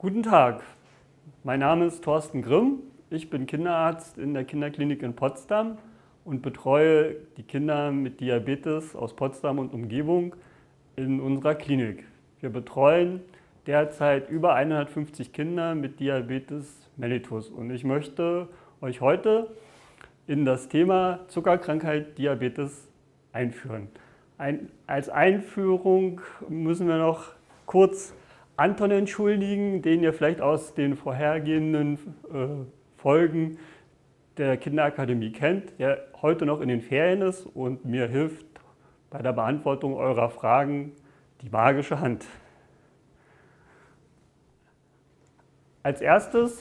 Guten Tag, mein Name ist Thorsten Grimm. Ich bin Kinderarzt in der Kinderklinik in Potsdam und betreue die Kinder mit Diabetes aus Potsdam und Umgebung in unserer Klinik. Wir betreuen derzeit über 150 Kinder mit Diabetes mellitus und ich möchte euch heute in das Thema Zuckerkrankheit Diabetes einführen. Als Einführung müssen wir noch kurz Anton entschuldigen, den ihr vielleicht aus den vorhergehenden Folgen der Kinderakademie kennt, der heute noch in den Ferien ist und mir hilft bei der Beantwortung eurer Fragen die magische Hand. Als erstes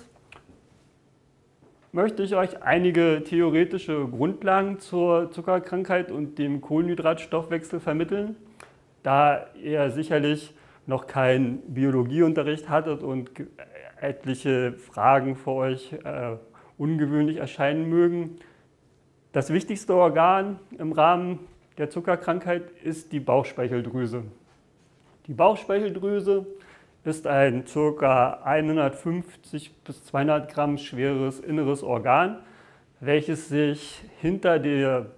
möchte ich euch einige theoretische Grundlagen zur Zuckerkrankheit und dem Kohlenhydratstoffwechsel vermitteln, da ihr sicherlich noch keinen Biologieunterricht hattet und etliche Fragen für euch ungewöhnlich erscheinen mögen. Das wichtigste Organ im Rahmen der Zuckerkrankheit ist die Bauchspeicheldrüse. Die Bauchspeicheldrüse ist ein ca. 150 bis 200 Gramm schweres inneres Organ, welches sich hinter dem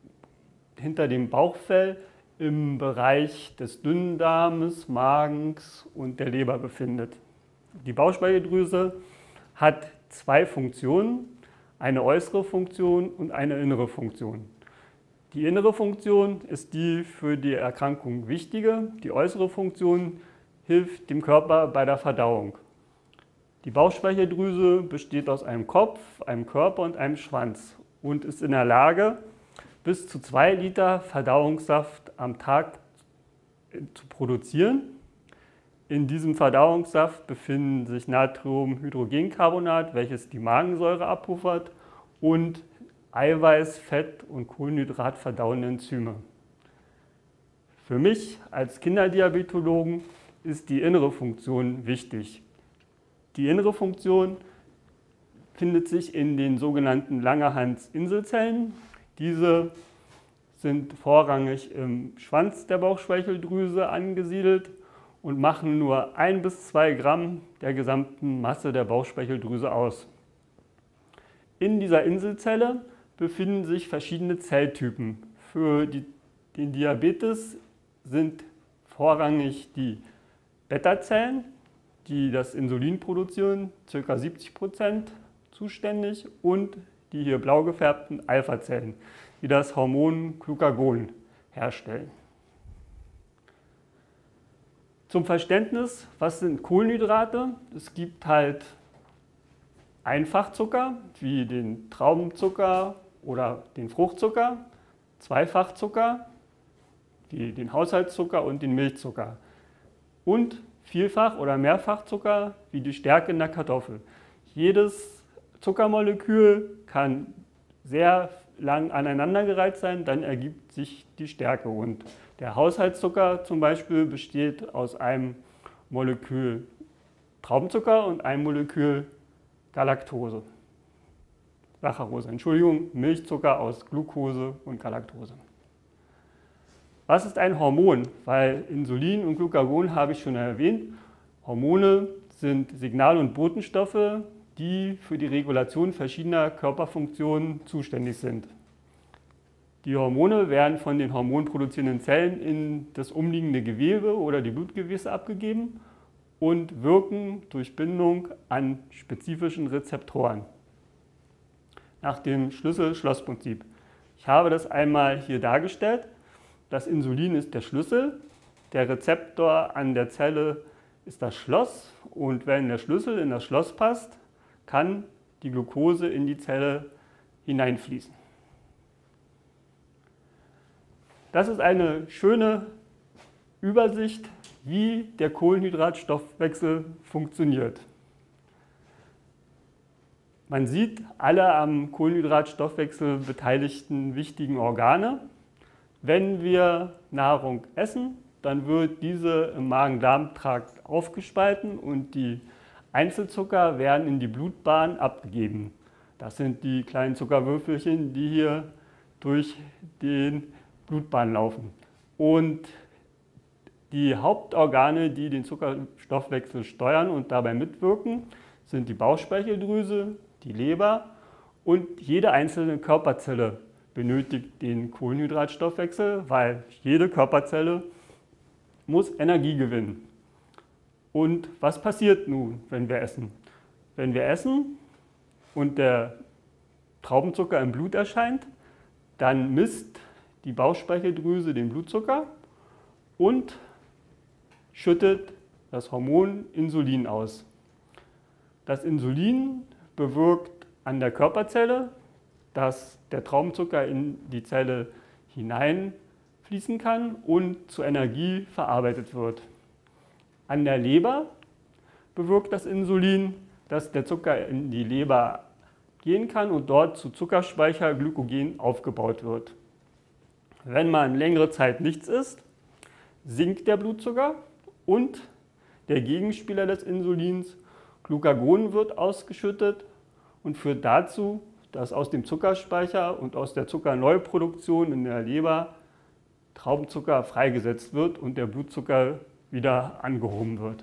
Bauchfell im Bereich des Dünndarmes, Magens und der Leber befindet. Die Bauchspeicheldrüse hat zwei Funktionen, eine äußere Funktion und eine innere Funktion. Die innere Funktion ist die für die Erkrankung wichtige, die äußere Funktion hilft dem Körper bei der Verdauung. Die Bauchspeicheldrüse besteht aus einem Kopf, einem Körper und einem Schwanz und ist in der Lage, bis zu 2 Liter Verdauungssaft am Tag zu produzieren. In diesem Verdauungssaft befinden sich Natriumhydrogencarbonat, welches die Magensäure abpuffert, und Eiweiß-, Fett- und Kohlenhydrat verdauende Enzyme. Für mich als Kinderdiabetologen ist die innere Funktion wichtig. Die innere Funktion findet sich in den sogenannten Langerhans-Inselzellen. Diese sind vorrangig im Schwanz der Bauchspeicheldrüse angesiedelt und machen nur 1 bis 2 Gramm der gesamten Masse der Bauchspeicheldrüse aus. In dieser Inselzelle befinden sich verschiedene Zelltypen. Für den Diabetes sind vorrangig die Beta-Zellen, die das Insulin produzieren, ca. 70% zuständig, und die hier blau gefärbten Alpha-Zellen, die das Hormon Glucagon herstellen. Zum Verständnis, was sind Kohlenhydrate? Es gibt halt Einfachzucker, wie den Traubenzucker oder den Fruchtzucker, Zweifachzucker, wie den Haushaltszucker und den Milchzucker, und Vielfach- oder Mehrfachzucker, wie die Stärke in der Kartoffel. Jedes Zuckermolekül kann sehr lang aneinandergereiht sein, dann ergibt sich die Stärke. Und der Haushaltszucker zum Beispiel besteht aus einem Molekül Traubenzucker und einem Molekül Galactose. Saccharose, Entschuldigung, Milchzucker aus Glucose und Galaktose. Was ist ein Hormon? Weil Insulin und Glucagon habe ich schon erwähnt. Hormone sind Signal- und Botenstoffe, die für die Regulation verschiedener Körperfunktionen zuständig sind. Die Hormone werden von den hormonproduzierenden Zellen in das umliegende Gewebe oder die Blutgefäße abgegeben und wirken durch Bindung an spezifischen Rezeptoren nach dem Schlüssel-Schloss-Prinzip. Ich habe das einmal hier dargestellt. Das Insulin ist der Schlüssel, der Rezeptor an der Zelle ist das Schloss, und wenn der Schlüssel in das Schloss passt, kann die Glucose in die Zelle hineinfließen. Das ist eine schöne Übersicht, wie der Kohlenhydratstoffwechsel funktioniert. Man sieht alle am Kohlenhydratstoffwechsel beteiligten wichtigen Organe. Wenn wir Nahrung essen, dann wird diese im Magen-Darm-Trakt aufgespalten und die Einzelzucker werden in die Blutbahn abgegeben. Das sind die kleinen Zuckerwürfelchen, die hier durch den Blutbahn laufen. Und Die Hauptorgane, die den Zuckerstoffwechsel steuern und dabei mitwirken, sind die Bauchspeicheldrüse, die Leber und jede einzelne Körperzelle benötigt den Kohlenhydratstoffwechsel, weil jede Körperzelle muss Energie gewinnen. Und was passiert nun, wenn wir essen? Wenn wir essen und der Traubenzucker im Blut erscheint, dann misst die Bauchspeicheldrüse den Blutzucker und schüttet das Hormon Insulin aus. Das Insulin bewirkt an der Körperzelle, dass der Traubenzucker in die Zelle hineinfließen kann und zur Energie verarbeitet wird. An der Leber bewirkt das Insulin, dass der Zucker in die Leber gehen kann und dort zu Zuckerspeicher Glykogen aufgebaut wird. Wenn man längere Zeit nichts isst, sinkt der Blutzucker und der Gegenspieler des Insulins, Glucagon, wird ausgeschüttet und führt dazu, dass aus dem Zuckerspeicher und aus der Zuckerneuproduktion in der Leber Traubenzucker freigesetzt wird und der Blutzucker wieder angehoben wird.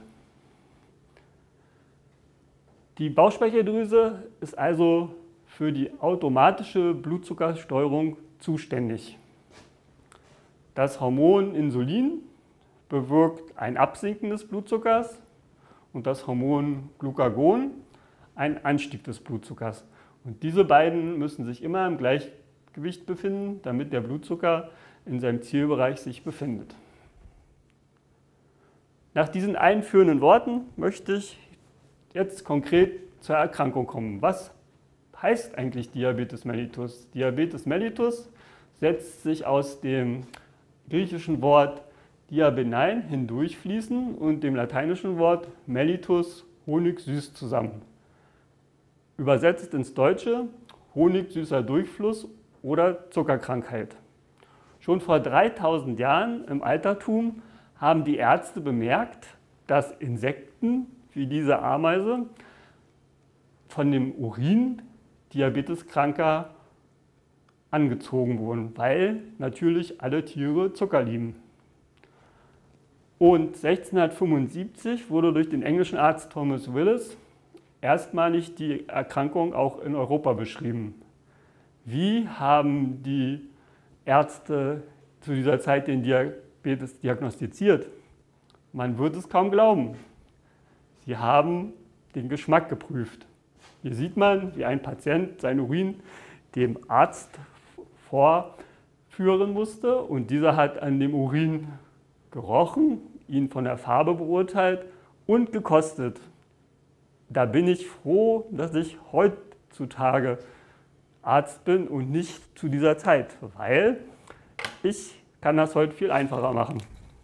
Die Bauchspeicheldrüse ist also für die automatische Blutzuckersteuerung zuständig. Das Hormon Insulin bewirkt ein Absinken des Blutzuckers und das Hormon Glucagon einen Anstieg des Blutzuckers. Und diese beiden müssen sich immer im Gleichgewicht befinden, damit der Blutzucker in seinem Zielbereich sich befindet. Nach diesen einführenden Worten möchte ich jetzt konkret zur Erkrankung kommen. Was heißt eigentlich Diabetes mellitus? Diabetes mellitus setzt sich aus dem griechischen Wort diabenein, hindurchfließen, und dem lateinischen Wort mellitus, honigsüß, zusammen. Übersetzt ins Deutsche honigsüßer Durchfluss oder Zuckerkrankheit. Schon vor 3000 Jahren im Altertum haben die Ärzte bemerkt, dass Insekten wie diese Ameise von dem Urin Diabeteskranker angezogen wurden, weil natürlich alle Tiere Zucker lieben. Und 1675 wurde durch den englischen Arzt Thomas Willis erstmalig die Erkrankung auch in Europa beschrieben. Wie haben die Ärzte zu dieser Zeit den Diabetes diagnostiziert? Man wird es kaum glauben. Sie haben den Geschmack geprüft. Hier sieht man, wie ein Patient sein Urin dem Arzt vorführen musste und dieser hat an dem Urin gerochen, ihn von der Farbe beurteilt und gekostet. Da bin ich froh, dass ich heutzutage Arzt bin und nicht zu dieser Zeit, weil ich kann das heute viel einfacher machen.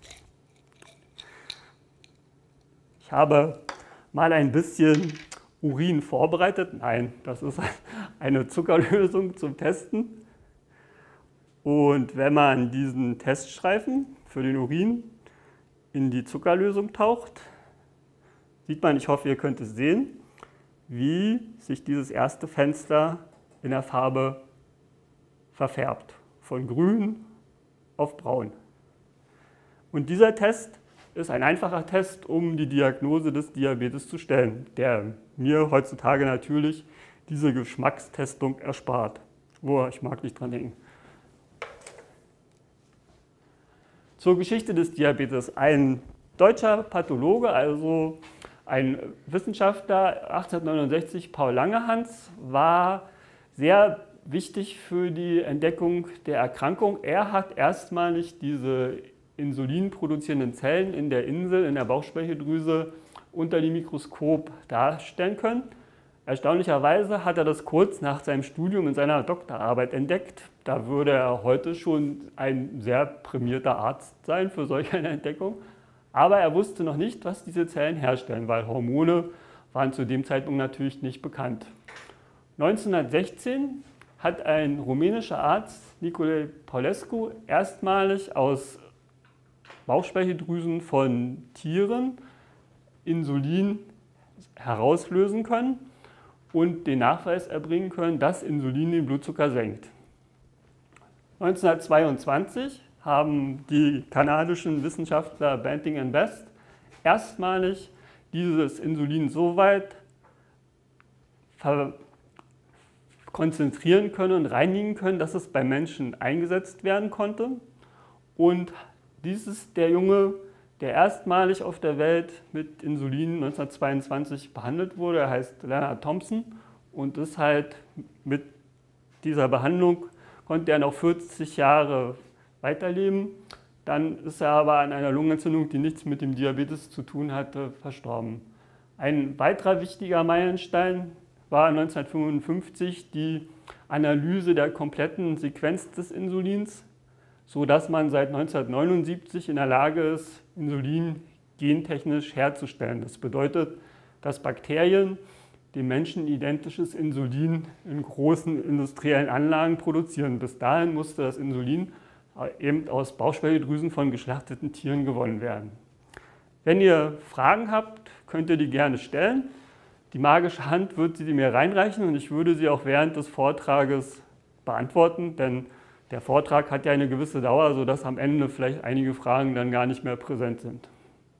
Ich habe mal ein bisschen Urin vorbereitet. Nein, das ist eine Zuckerlösung zum Testen. Und wenn man diesen Teststreifen für den Urin in die Zuckerlösung taucht, sieht man, ich hoffe, ihr könnt es sehen, wie sich dieses erste Fenster in der Farbe verfärbt. Von grün auf braun. Und dieser Test ist ein einfacher Test, um die Diagnose des Diabetes zu stellen, der mir heutzutage natürlich diese Geschmackstestung erspart. Boah, ich mag nicht dran denken. Zur Geschichte des Diabetes. Ein deutscher Pathologe, also ein Wissenschaftler, 1869, Paul Langerhans, war sehr wichtig für die Entdeckung der Erkrankung. Er hat erstmalig diese insulinproduzierenden Zellen in der Insel, in der Bauchspeicheldrüse unter dem Mikroskop darstellen können. Erstaunlicherweise hat er das kurz nach seinem Studium in seiner Doktorarbeit entdeckt. Da würde er heute schon ein sehr prämierter Arzt sein für solch eine Entdeckung. Aber er wusste noch nicht, was diese Zellen herstellen, weil Hormone waren zu dem Zeitpunkt natürlich nicht bekannt. 1916 hat ein rumänischer Arzt, Nicolae Paulescu, erstmalig aus Bauchspeicheldrüsen von Tieren Insulin herauslösen können und den Nachweis erbringen können, dass Insulin den Blutzucker senkt. 1922 haben die kanadischen Wissenschaftler Banting und Best erstmalig dieses Insulin so weit konzentrieren können und reinigen können, dass es bei Menschen eingesetzt werden konnte. Und dies ist der Junge, der erstmalig auf der Welt mit Insulin 1922 behandelt wurde. Er heißt Leonard Thompson und ist halt mit dieser Behandlung konnte er noch 40 Jahre weiterleben. Dann ist er aber an einer Lungenentzündung, die nichts mit dem Diabetes zu tun hatte, verstorben. Ein weiterer wichtiger Meilenstein war 1955 die Analyse der kompletten Sequenz des Insulins, sodass man seit 1979 in der Lage ist, Insulin gentechnisch herzustellen. Das bedeutet, dass Bakterien dem Menschen identisches Insulin in großen industriellen Anlagen produzieren. Bis dahin musste das Insulin eben aus Bauchspeicheldrüsen von geschlachteten Tieren gewonnen werden. Wenn ihr Fragen habt, könnt ihr die gerne stellen. Die magische Hand wird sie mir reinreichen und ich würde sie auch während des Vortrages beantworten, denn der Vortrag hat ja eine gewisse Dauer, sodass am Ende vielleicht einige Fragen dann gar nicht mehr präsent sind.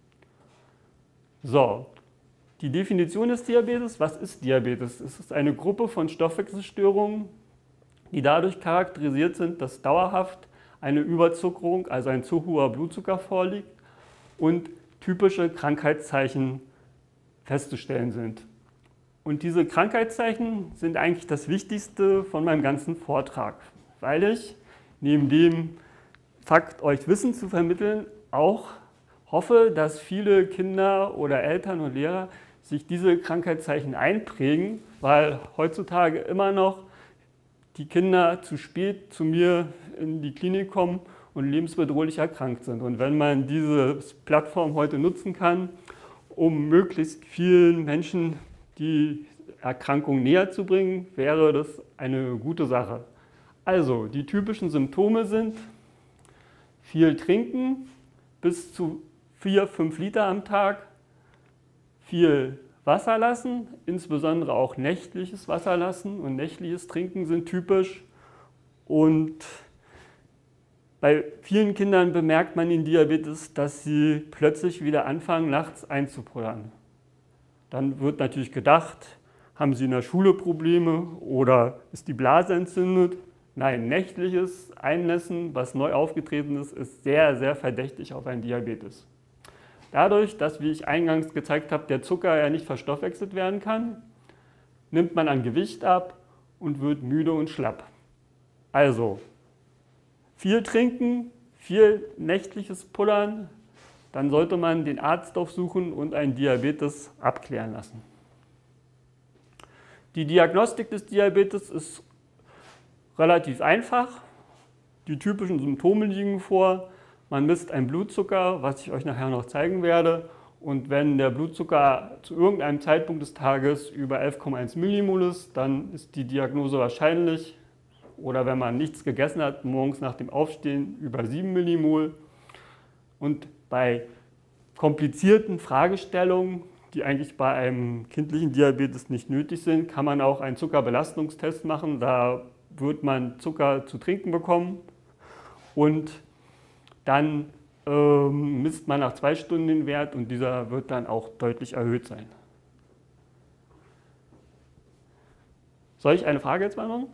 So, die Definition des Diabetes. Was ist Diabetes? Es ist eine Gruppe von Stoffwechselstörungen, die dadurch charakterisiert sind, dass dauerhaft eine Überzuckerung, also ein zu hoher Blutzucker vorliegt und typische Krankheitszeichen festzustellen sind. Und diese Krankheitszeichen sind eigentlich das Wichtigste von meinem ganzen Vortrag, weil ich neben dem Fakt, euch Wissen zu vermitteln, auch hoffe, dass viele Kinder oder Eltern und Lehrer sich diese Krankheitszeichen einprägen, weil heutzutage immer noch die Kinder zu spät zu mir in die Klinik kommen und lebensbedrohlich erkrankt sind. Und wenn man diese Plattform heute nutzen kann, um möglichst vielen Menschen die Erkrankung näher zu bringen, wäre das eine gute Sache. Also, die typischen Symptome sind viel trinken, bis zu 4-5 Liter am Tag, viel Wasser lassen, insbesondere auch nächtliches Wasser lassen und nächtliches Trinken sind typisch. Und bei vielen Kindern bemerkt man den Diabetes, dass sie plötzlich wieder anfangen, nachts einzupullern. Dann wird natürlich gedacht, haben sie in der Schule Probleme oder ist die Blase entzündet? Nein, nächtliches Einnässen, was neu aufgetreten ist, ist sehr, sehr verdächtig auf einen Diabetes. Dadurch, dass, wie ich eingangs gezeigt habe, der Zucker ja nicht verstoffwechselt werden kann, nimmt man an Gewicht ab und wird müde und schlapp. Also, viel trinken, viel nächtliches Pullern, dann sollte man den Arzt aufsuchen und einen Diabetes abklären lassen. Die Diagnostik des Diabetes ist relativ einfach. Die typischen Symptome liegen vor. Man misst einen Blutzucker, was ich euch nachher noch zeigen werde. Und wenn der Blutzucker zu irgendeinem Zeitpunkt des Tages über 11,1 Millimol ist, dann ist die Diagnose wahrscheinlich, oder wenn man nichts gegessen hat, morgens nach dem Aufstehen über 7 Millimol. Und bei komplizierten Fragestellungen, die eigentlich bei einem kindlichen Diabetes nicht nötig sind, kann man auch einen Zuckerbelastungstest machen. Da wird man Zucker zu trinken bekommen und dann misst man nach 2 Stunden den Wert und dieser wird dann auch deutlich erhöht sein. Soll ich eine Frage jetzt mal machen?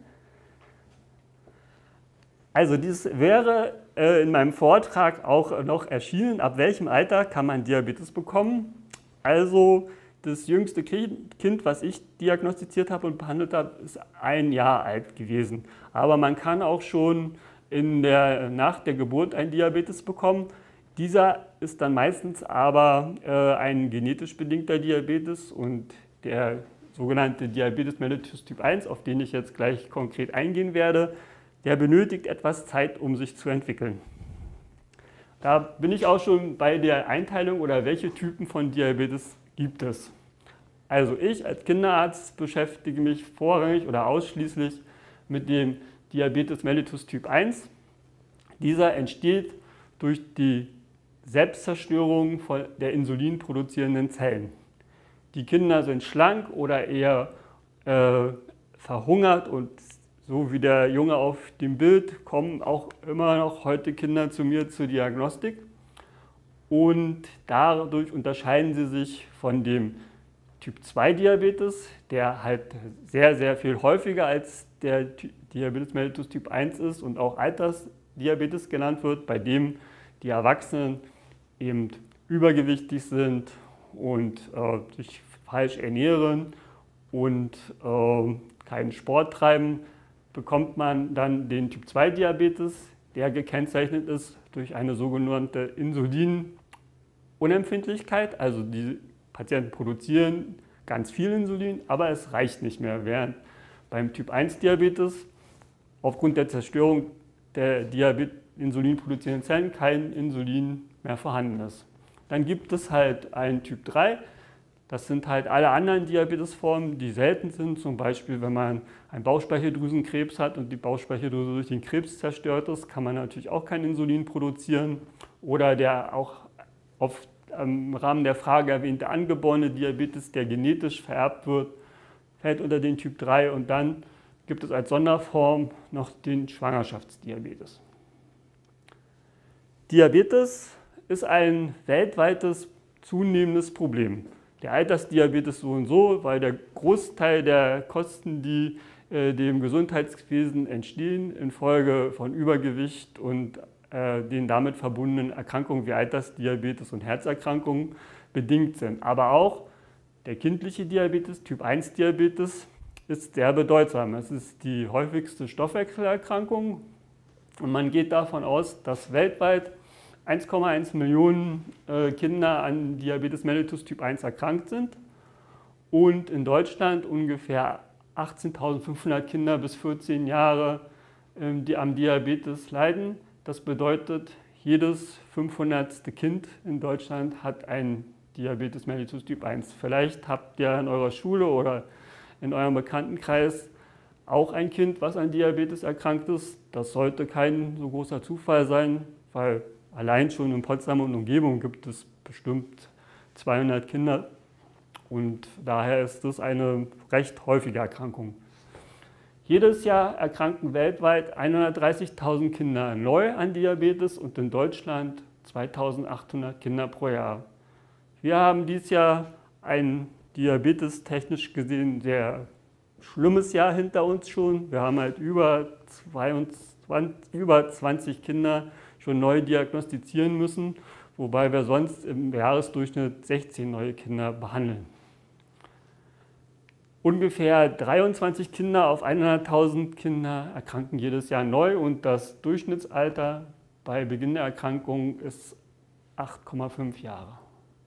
Also dies wäre in meinem Vortrag auch noch erschienen, ab welchem Alter kann man Diabetes bekommen. Also das jüngste Kind, was ich diagnostiziert habe und behandelt habe, ist 1 Jahr alt gewesen. Aber man kann auch schon nach der Geburt einen Diabetes bekommen. Dieser ist dann meistens aber ein genetisch bedingter Diabetes und der sogenannte Diabetes mellitus Typ 1, auf den ich jetzt gleich konkret eingehen werde, der benötigt etwas Zeit, um sich zu entwickeln. Da bin ich auch schon bei der Einteilung oder welche Typen von Diabetes gibt es. Also ich als Kinderarzt beschäftige mich vorrangig oder ausschließlich mit dem Diabetes mellitus Typ 1. Dieser entsteht durch die Selbstzerstörung der insulinproduzierenden Zellen. Die Kinder sind schlank oder eher verhungert und so wie der Junge auf dem Bild, kommen auch immer noch heute Kinder zu mir zur Diagnostik. Und dadurch unterscheiden sie sich von dem Typ-2-Diabetes, der halt sehr, sehr viel häufiger als der Diabetes mellitus Typ 1 ist und auch Altersdiabetes genannt wird, bei dem die Erwachsenen eben übergewichtig sind und sich falsch ernähren und keinen Sport treiben, bekommt man dann den Typ-2-Diabetes, der gekennzeichnet ist durch eine sogenannte Insulinunempfindlichkeit. Also die Patienten produzieren ganz viel Insulin, aber es reicht nicht mehr, während beim Typ-1-Diabetes aufgrund der Zerstörung der Insulin produzierenden Zellen kein Insulin mehr vorhanden ist. Dann gibt es halt einen Typ 3, das sind halt alle anderen Diabetesformen, die selten sind, zum Beispiel wenn man einen Bauchspeicheldrüsenkrebs hat und die Bauchspeicheldrüse durch den Krebs zerstört ist, kann man natürlich auch kein Insulin produzieren. Oder der auch im Rahmen der Frage erwähnte angeborene Diabetes, der genetisch vererbt wird, fällt unter den Typ 3 und dann gibt es als Sonderform noch den Schwangerschaftsdiabetes. Diabetes ist ein weltweites zunehmendes Problem. Der Altersdiabetes so und so, weil der Großteil der Kosten, die dem Gesundheitswesen entstehen, infolge von Übergewicht und den damit verbundenen Erkrankungen wie Altersdiabetes und Herzerkrankungen bedingt sind. Aber auch der kindliche Diabetes, Typ-1-Diabetes, ist sehr bedeutsam. Es ist die häufigste Stoffwechselerkrankung und man geht davon aus, dass weltweit 1,1 Millionen Kinder an Diabetes mellitus Typ 1 erkrankt sind und in Deutschland ungefähr 18.500 Kinder bis 14 Jahre, die am Diabetes leiden. Das bedeutet, jedes 500. Kind in Deutschland hat einen Diabetes mellitus Typ 1. Vielleicht habt ihr in eurer Schule oder in eurem Bekanntenkreis auch ein Kind, was an Diabetes erkrankt ist. Das sollte kein so großer Zufall sein, weil allein schon in Potsdam und Umgebung gibt es bestimmt 200 Kinder und daher ist das eine recht häufige Erkrankung. Jedes Jahr erkranken weltweit 130.000 Kinder neu an Diabetes und in Deutschland 2.800 Kinder pro Jahr. Wir haben dieses Jahr ein Diabetes technisch gesehen sehr schlimmes Jahr hinter uns schon. Wir haben halt über 20 Kinder schon neu diagnostizieren müssen, wobei wir sonst im Jahresdurchschnitt 16 neue Kinder behandeln. Ungefähr 23 Kinder auf 100.000 Kinder erkranken jedes Jahr neu und das Durchschnittsalter bei Beginn der Erkrankung ist 8,5 Jahre.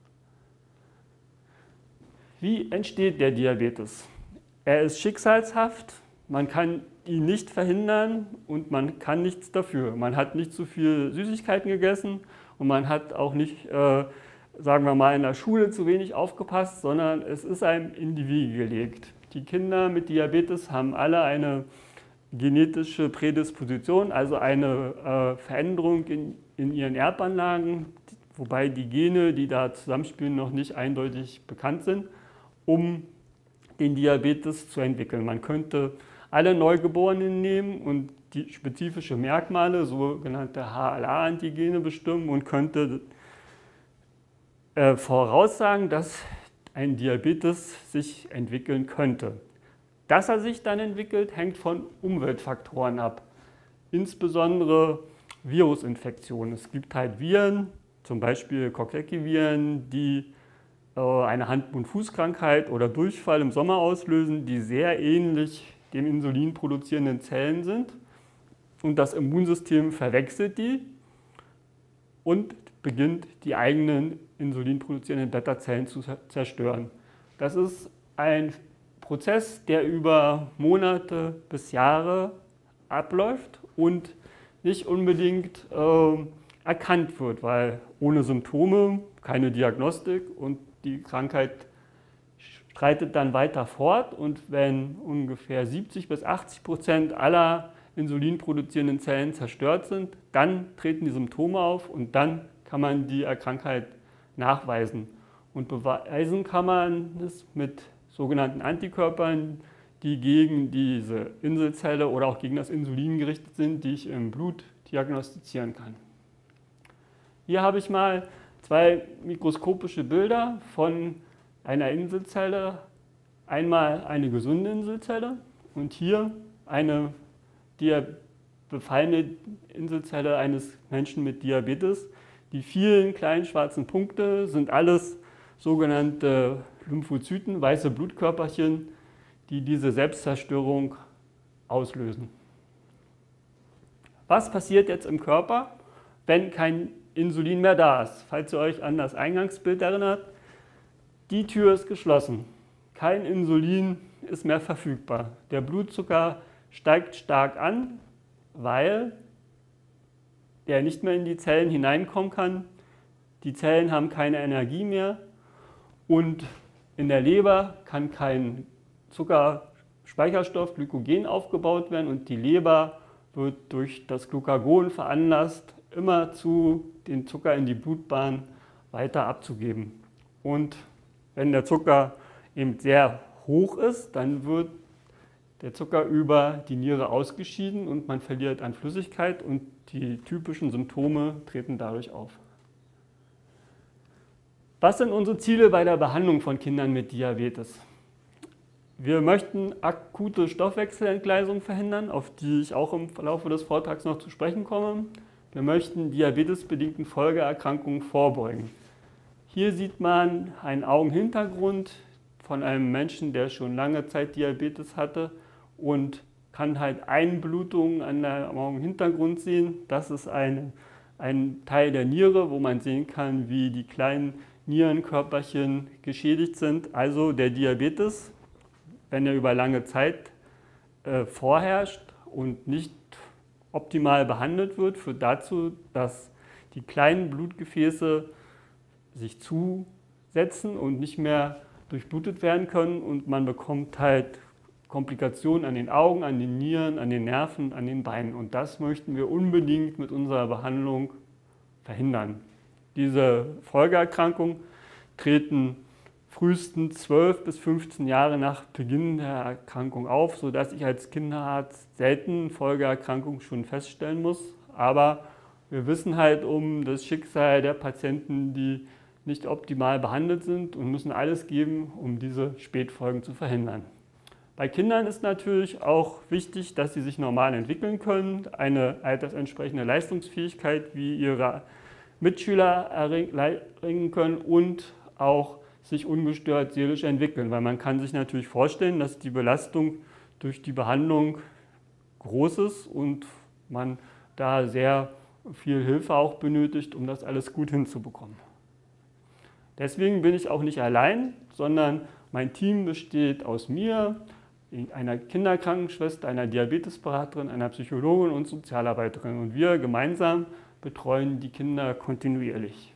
Wie entsteht der Diabetes? Er ist schicksalshaft, man kann ihn nicht verhindern und man kann nichts dafür. Man hat nicht zu viel Süßigkeiten gegessen und man hat auch nicht, sagen wir mal, in der Schule zu wenig aufgepasst, sondern es ist einem in die Wiege gelegt. Die Kinder mit Diabetes haben alle eine genetische Prädisposition, also eine Veränderung in ihren Erbanlagen, wobei die Gene, die da zusammenspielen, noch nicht eindeutig bekannt sind, um den Diabetes zu entwickeln. Man könnte alle Neugeborenen nehmen und die spezifische Merkmale, sogenannte HLA-Antigene, bestimmen und könnte voraussagen, dass ein Diabetes sich entwickeln könnte. Dass er sich dann entwickelt, hängt von Umweltfaktoren ab, insbesondere Virusinfektionen. Es gibt halt Viren, zum Beispiel Coxsackie-Viren, die eine Hand-Mund-Fuß-Krankheit oder Durchfall im Sommer auslösen, die sehr ähnlich den Insulin produzierenden Zellen sind. Und das Immunsystem verwechselt die und beginnt, die eigenen Insulin produzierenden Beta-Zellen zu zerstören. Das ist ein Prozess, der über Monate bis Jahre abläuft und nicht unbedingt erkannt wird, weil ohne Symptome keine Diagnostik und die Krankheit schreitet dann weiter fort und wenn ungefähr 70 bis 80% aller insulinproduzierenden Zellen zerstört sind, dann treten die Symptome auf und dann kann man die Krankheit nachweisen. Und beweisen kann man es mit sogenannten Antikörpern, die gegen diese Inselzelle oder auch gegen das Insulin gerichtet sind, die ich im Blut diagnostizieren kann. Hier habe ich mal zwei mikroskopische Bilder von einer Inselzelle. Einmal eine gesunde Inselzelle und hier eine befallene Inselzelle eines Menschen mit Diabetes. Die vielen kleinen schwarzen Punkte sind alles sogenannte Lymphozyten, weiße Blutkörperchen, die diese Selbstzerstörung auslösen. Was passiert jetzt im Körper, wenn kein Insulin mehr da ist? Falls ihr euch an das Eingangsbild erinnert, die Tür ist geschlossen. Kein Insulin ist mehr verfügbar. Der Blutzucker steigt stark an, weil der nicht mehr in die Zellen hineinkommen kann. Die Zellen haben keine Energie mehr und in der Leber kann kein Zuckerspeicherstoff, Glykogen aufgebaut werden und die Leber wird durch das Glucagon veranlasst, immer den Zucker in die Blutbahn weiter abzugeben. Und wenn der Zucker eben sehr hoch ist, dann wird der Zucker über die Niere ausgeschieden und man verliert an Flüssigkeit und die typischen Symptome treten dadurch auf. Was sind unsere Ziele bei der Behandlung von Kindern mit Diabetes? Wir möchten akute Stoffwechselentgleisung verhindern, auf die ich auch im Laufe des Vortrags noch zu sprechen komme. Wir möchten diabetesbedingten Folgeerkrankungen vorbeugen. Hier sieht man einen Augenhintergrund von einem Menschen, der schon lange Zeit Diabetes hatte und kann halt Einblutungen am Augenhintergrund sehen. Das ist ein Teil der Niere, wo man sehen kann, wie die kleinen Nierenkörperchen geschädigt sind. Also der Diabetes, wenn er über lange Zeit vorherrscht und nicht optimal behandelt wird, führt dazu, dass die kleinen Blutgefäße sich zusetzen und nicht mehr durchblutet werden können und man bekommt halt Komplikationen an den Augen, an den Nieren, an den Nerven, an den Beinen. Und das möchten wir unbedingt mit unserer Behandlung verhindern. Diese Folgeerkrankungen treten frühestens 12 bis 15 Jahre nach Beginn der Erkrankung auf, sodass ich als Kinderarzt selten Folgeerkrankungen schon feststellen muss. Aber wir wissen halt um das Schicksal der Patienten, die nicht optimal behandelt sind und müssen alles geben, um diese Spätfolgen zu verhindern. Bei Kindern ist natürlich auch wichtig, dass sie sich normal entwickeln können, eine altersentsprechende Leistungsfähigkeit wie ihre Mitschüler erringen können und auch sich ungestört seelisch entwickeln, weil man kann sich natürlich vorstellen, dass die Belastung durch die Behandlung groß ist und man da sehr viel Hilfe auch benötigt, um das alles gut hinzubekommen. Deswegen bin ich auch nicht allein, sondern mein Team besteht aus mir, einer Kinderkrankenschwester, einer Diabetesberaterin, einer Psychologin und Sozialarbeiterin. Und wir gemeinsam betreuen die Kinder kontinuierlich.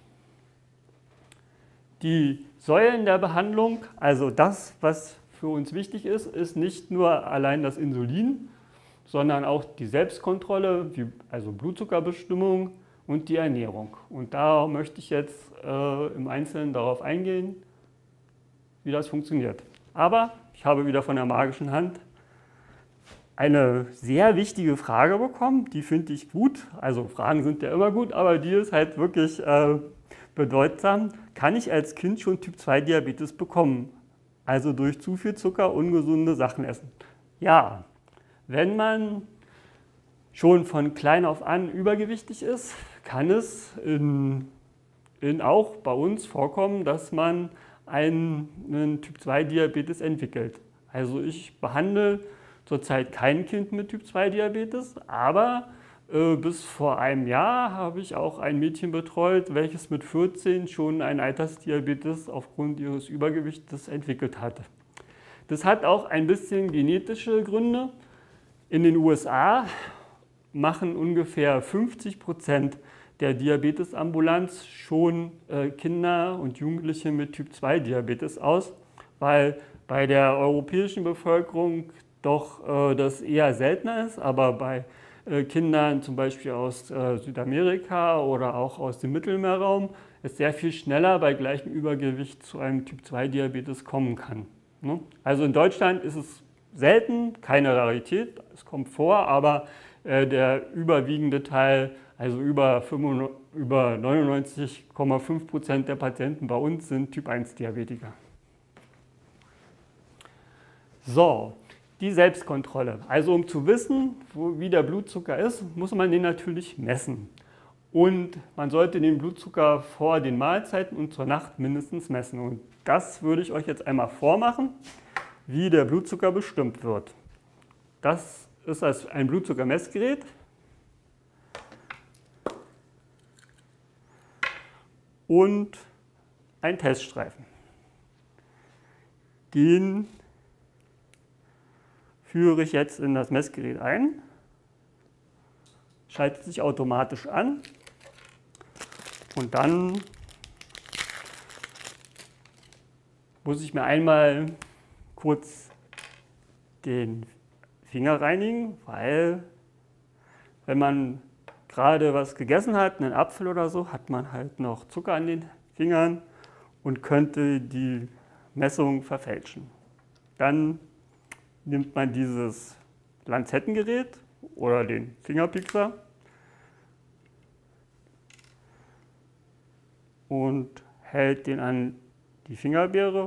Die Säulen der Behandlung, also das, was für uns wichtig ist, ist nicht nur allein das Insulin, sondern auch die Selbstkontrolle, also Blutzuckerbestimmung und die Ernährung. Und da möchte ich jetzt im Einzelnen darauf eingehen, wie das funktioniert. Aber ich habe wieder von der magischen Hand eine sehr wichtige Frage bekommen, die finde ich gut. Also Fragen sind ja immer gut, aber die ist halt wirklich bedeutsam. Kann ich als Kind schon Typ-2-Diabetes bekommen? Also durch zu viel Zucker ungesunde Sachen essen? Ja, wenn man schon von klein auf an übergewichtig ist, kann es auch bei uns vorkommen, dass man einen Typ-2-Diabetes entwickelt. Also ich behandle zurzeit kein Kind mit Typ-2-Diabetes, aber bis vor einem Jahr habe ich auch ein Mädchen betreut, welches mit 14 schon einen Altersdiabetes aufgrund ihres Übergewichtes entwickelt hatte. Das hat auch ein bisschen genetische Gründe. In den USA machen ungefähr 50% der Diabetesambulanz schon Kinder und Jugendliche mit Typ-2-Diabetes aus, weil bei der europäischen Bevölkerung doch das eher seltener ist, aber bei Kindern zum Beispiel aus Südamerika oder auch aus dem Mittelmeerraum es sehr viel schneller bei gleichem Übergewicht zu einem Typ-2-Diabetes kommen kann. Also in Deutschland ist es selten, keine Rarität, es kommt vor, aber der überwiegende Teil, also über 99,5% der Patienten bei uns sind Typ-1-Diabetiker. So, die Selbstkontrolle. Also um zu wissen, wie der Blutzucker ist, muss man den natürlich messen. Und man sollte den Blutzucker vor den Mahlzeiten und zur Nacht mindestens messen. Und das würde ich euch jetzt einmal vormachen, wie der Blutzucker bestimmt wird. Das ist ein Blutzuckermessgerät. Und ein Teststreifen. Den führe ich jetzt in das Messgerät ein, schaltet sich automatisch an und dann muss ich mir einmal kurz den Finger reinigen, weil wenn man gerade was gegessen hat, einen Apfel oder so, hat man halt noch Zucker an den Fingern und könnte die Messung verfälschen. Dann nimmt man dieses Lanzettengerät oder den Fingerpiekser und hält den an die Fingerbeere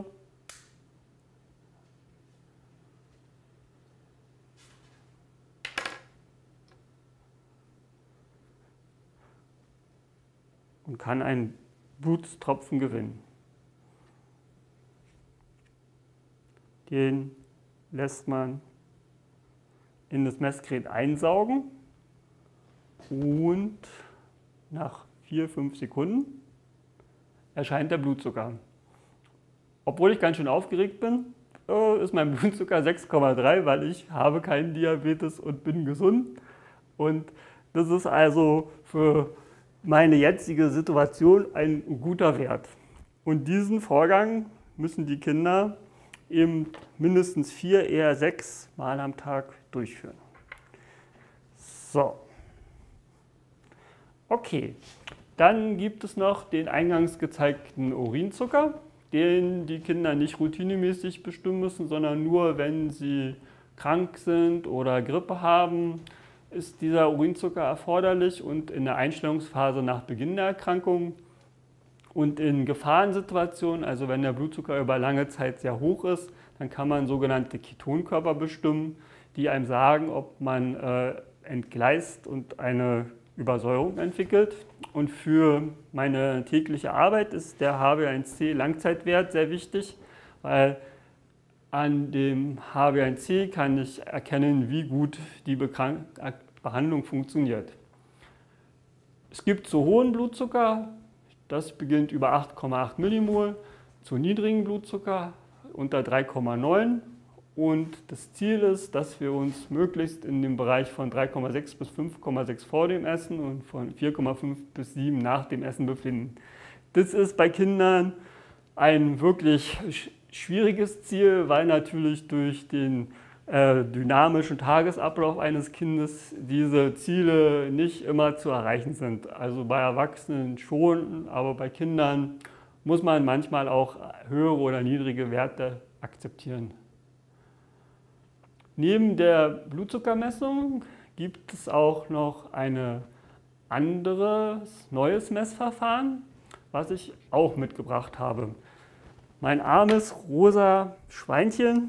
und kann einen Blutstropfen gewinnen. Den lässt man in das Messgerät einsaugen und nach 4-5 Sekunden erscheint der Blutzucker. Obwohl ich ganz schön aufgeregt bin, ist mein Blutzucker 6,3, weil ich habe keinen Diabetes und bin gesund. Und das ist also für meine jetzige Situation ein guter Wert. Und diesen Vorgang müssen die Kinder eben mindestens 4, eher 6 Mal am Tag durchführen. So. Okay, dann gibt es noch den eingangs gezeigten Urinzucker, den die Kinder nicht routinemäßig bestimmen müssen, sondern nur, wenn sie krank sind oder Grippe haben, ist dieser Urinzucker erforderlich und in der Einstellungsphase nach Beginn der Erkrankung. Und in Gefahrensituationen, also wenn der Blutzucker über lange Zeit sehr hoch ist, dann kann man sogenannte Ketonkörper bestimmen, die einem sagen, ob man entgleist und eine Übersäuerung entwickelt. Und für meine tägliche Arbeit ist der HbA1c-Langzeitwert sehr wichtig, weil an dem HbA1c kann ich erkennen, wie gut die Behandlung funktioniert. Es gibt zu hohen Blutzucker, das beginnt über 8,8 Millimol, zu niedrigen Blutzucker unter 3,9 und das Ziel ist, dass wir uns möglichst in dem Bereich von 3,6 bis 5,6 vor dem Essen und von 4,5 bis 7 nach dem Essen befinden. Das ist bei Kindern ein wirklich schwieriges Ziel, weil natürlich durch den dynamischen Tagesablauf eines Kindes diese Ziele nicht immer zu erreichen sind. Also bei Erwachsenen schon, aber bei Kindern muss man manchmal auch höhere oder niedrige Werte akzeptieren. Neben der Blutzuckermessung gibt es auch noch ein anderes neues Messverfahren, was ich auch mitgebracht habe. Mein armes rosa Schweinchen,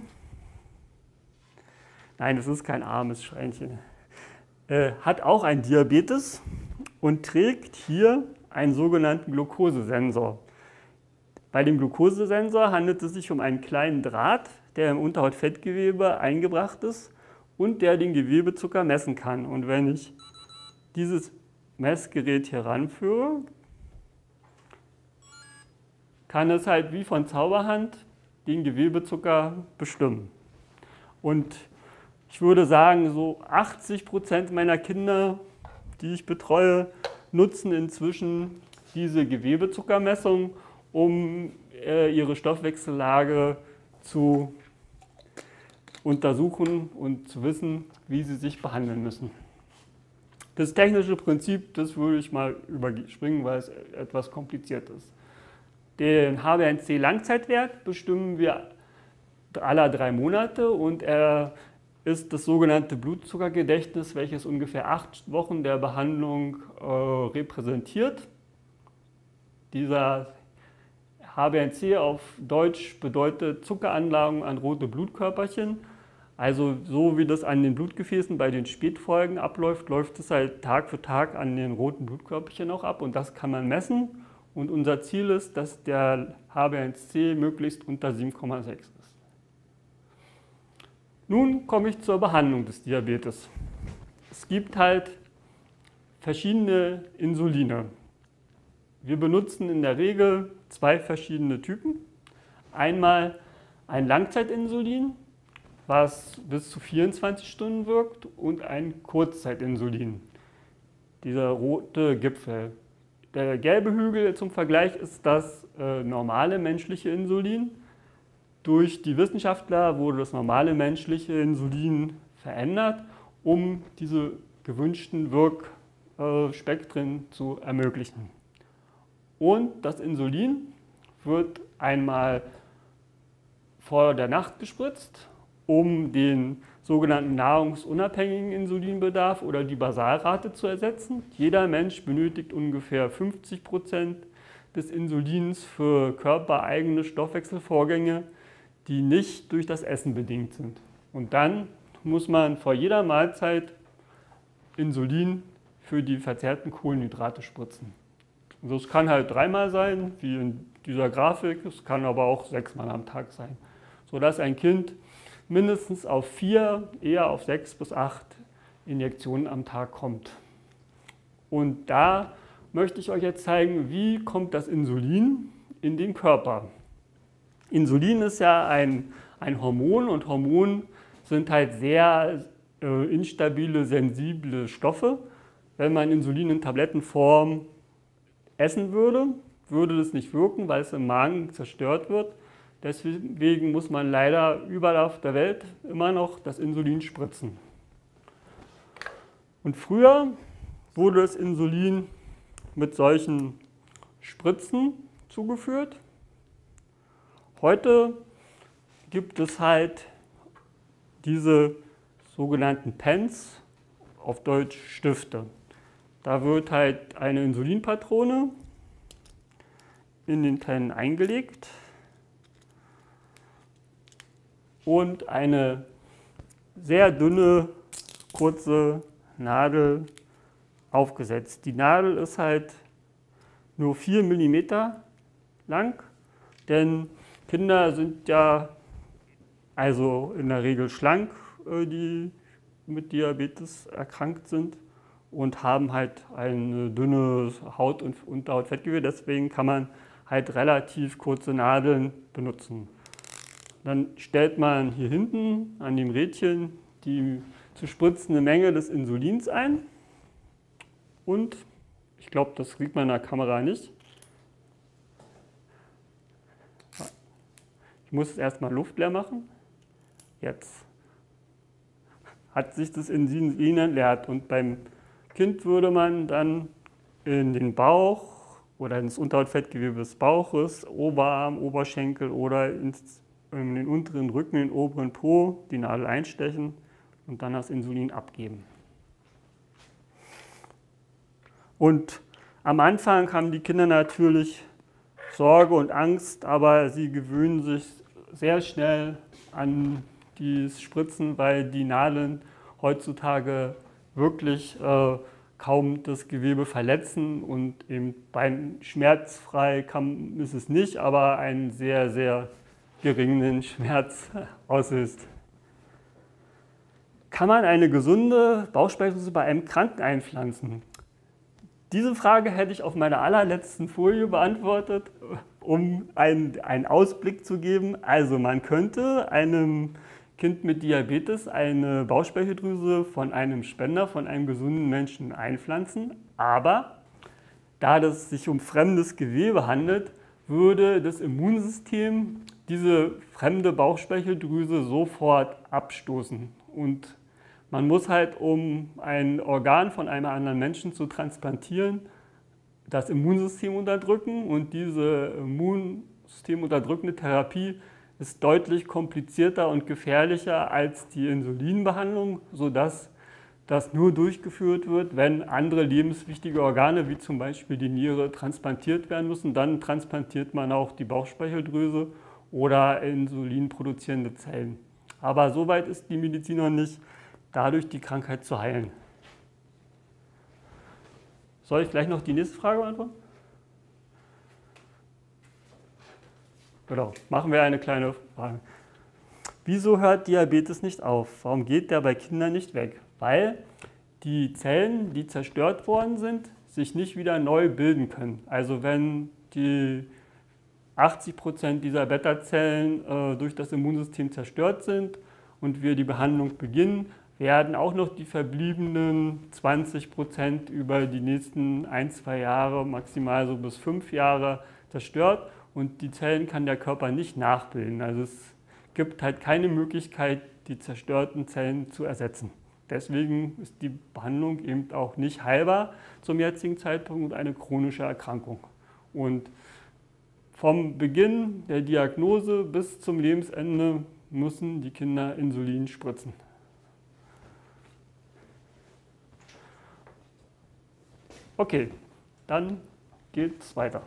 nein, es ist kein armes Schweinchen, hat auch einen Diabetes und trägt hier einen sogenannten Glukosesensor. Bei dem Glukosesensor handelt es sich um einen kleinen Draht, der im Unterhautfettgewebe eingebracht ist und der den Gewebezucker messen kann. Und wenn ich dieses Messgerät hier ranführe, kann es halt wie von Zauberhand den Gewebezucker bestimmen. Und ich würde sagen, so 80% meiner Kinder, die ich betreue, nutzen inzwischen diese Gewebezuckermessung, um ihre Stoffwechsellage zu untersuchen und zu wissen, wie sie sich behandeln müssen. Das technische Prinzip, das würde ich mal überspringen, weil es etwas kompliziert ist. Den HbA1c-Langzeitwert bestimmen wir aller 3 Monate und er ist das sogenannte Blutzuckergedächtnis, welches ungefähr 8 Wochen der Behandlung repräsentiert. Dieser HbA1c auf Deutsch bedeutet Zuckeranlagerung an rote Blutkörperchen. Also so wie das an den Blutgefäßen bei den Spätfolgen abläuft, läuft es halt Tag für Tag an den roten Blutkörperchen auch ab und das kann man messen. Und unser Ziel ist, dass der HbA1c möglichst unter 7,6 ist. Nun komme ich zur Behandlung des Diabetes. Es gibt halt verschiedene Insuline. Wir benutzen in der Regel 2 verschiedene Typen. Einmal ein Langzeitinsulin, was bis zu 24 Stunden wirkt, und ein Kurzzeitinsulin, dieser rote Gipfel. Der gelbe Hügel zum Vergleich ist das normale menschliche Insulin. Durch die Wissenschaftler wurde das normale menschliche Insulin verändert, um diese gewünschten Wirkspektren zu ermöglichen. Und das Insulin wird einmal vor der Nacht gespritzt, um den sogenannten nahrungsunabhängigen Insulinbedarf oder die Basalrate zu ersetzen. Jeder Mensch benötigt ungefähr 50% des Insulins für körpereigene Stoffwechselvorgänge, die nicht durch das Essen bedingt sind. Und dann muss man vor jeder Mahlzeit Insulin für die verzehrten Kohlenhydrate spritzen. Also es kann halt 3-mal sein, wie in dieser Grafik, es kann aber auch 6-mal am Tag sein, sodass ein Kind mindestens auf 4, eher auf 6 bis 8 Injektionen am Tag kommt. Und da möchte ich euch jetzt zeigen, wie kommt das Insulin in den Körper. Insulin ist ja ein Hormon und Hormone sind halt sehr instabile, sensible Stoffe. Wenn man Insulin in Tablettenform essen würde, würde das nicht wirken, weil es im Magen zerstört wird. Deswegen muss man leider überall auf der Welt immer noch das Insulin spritzen. Und früher wurde das Insulin mit solchen Spritzen zugeführt. Heute gibt es halt diese sogenannten Pens, auf Deutsch Stifte. Da wird halt eine Insulinpatrone in den Pen eingelegt und eine sehr dünne, kurze Nadel aufgesetzt. Die Nadel ist halt nur 4 mm lang, denn Kinder sind ja also in der Regel schlank, die mit Diabetes erkrankt sind und haben halt eine dünne Haut- und Unterhautfettgewebe. Deswegen kann man halt relativ kurze Nadeln benutzen. Dann stellt man hier hinten an dem Rädchen die zu spritzende Menge des Insulins ein und ich glaube, das sieht man in der Kamera nicht. Ich muss es erstmal luftleer machen. Jetzt hat sich das Insulin entleert und beim Kind würde man dann in den Bauch oder ins Unterhautfettgewebe des Bauches, Oberarm, Oberschenkel oder in den unteren Rücken, den oberen Po die Nadel einstechen und dann das Insulin abgeben. Und am Anfang haben die Kinder natürlich Sorge und Angst, aber sie gewöhnen sich sehr schnell an dieses Spritzen, weil die Nadeln heutzutage wirklich kaum das Gewebe verletzen und eben schmerzfrei ist es nicht, aber einen sehr, sehr geringen Schmerz auslöst. Kann man eine gesunde Bauchspeicheldrüse bei einem Kranken einpflanzen? Diese Frage hätte ich auf meiner allerletzten Folie beantwortet, um einen Ausblick zu geben. Also man könnte einem Kind mit Diabetes eine Bauchspeicheldrüse von einem Spender, von einem gesunden Menschen einpflanzen, aber da es sich um fremdes Gewebe handelt, würde das Immunsystem diese fremde Bauchspeicheldrüse sofort abstoßen. Und man muss halt, um ein Organ von einem anderen Menschen zu transplantieren, das Immunsystem unterdrücken und diese Immunsystem unterdrückende Therapie ist deutlich komplizierter und gefährlicher als die Insulinbehandlung, sodass das nur durchgeführt wird, wenn andere lebenswichtige Organe, wie zum Beispiel die Niere, transplantiert werden müssen. Dann transplantiert man auch die Bauchspeicheldrüse oder insulinproduzierende Zellen. Aber soweit ist die Medizin noch nicht, dadurch die Krankheit zu heilen. Soll ich gleich noch die nächste Frage beantworten? Genau, machen wir eine kleine Frage. Wieso hört Diabetes nicht auf? Warum geht der bei Kindern nicht weg? Weil die Zellen, die zerstört worden sind, sich nicht wieder neu bilden können. Also wenn die 80% dieser Beta-Zellen durch das Immunsystem zerstört sind und wir die Behandlung beginnen, werden auch noch die verbliebenen 20% über die nächsten 1-2 Jahre, maximal so bis 5 Jahre zerstört und die Zellen kann der Körper nicht nachbilden. Also es gibt halt keine Möglichkeit, die zerstörten Zellen zu ersetzen. Deswegen ist die Behandlung eben auch nicht heilbar zum jetzigen Zeitpunkt und eine chronische Erkrankung. Und vom Beginn der Diagnose bis zum Lebensende müssen die Kinder Insulin spritzen. Okay, dann geht es weiter.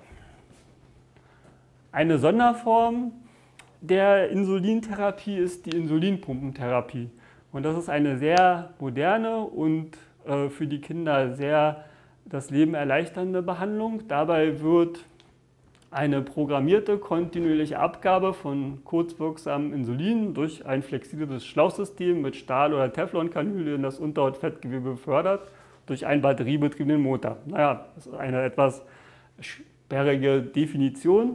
Eine Sonderform der Insulintherapie ist die Insulinpumpentherapie. Und das ist eine sehr moderne und für die Kinder sehr das Leben erleichternde Behandlung. Dabei wird eine programmierte kontinuierliche Abgabe von kurzwirksamem Insulin durch ein flexibles Schlauchsystem mit Stahl- oder Teflonkanüle in das Unterhautfettgewebe befördert, durch einen batteriebetriebenen Motor. Naja, das ist eine etwas sperrige Definition,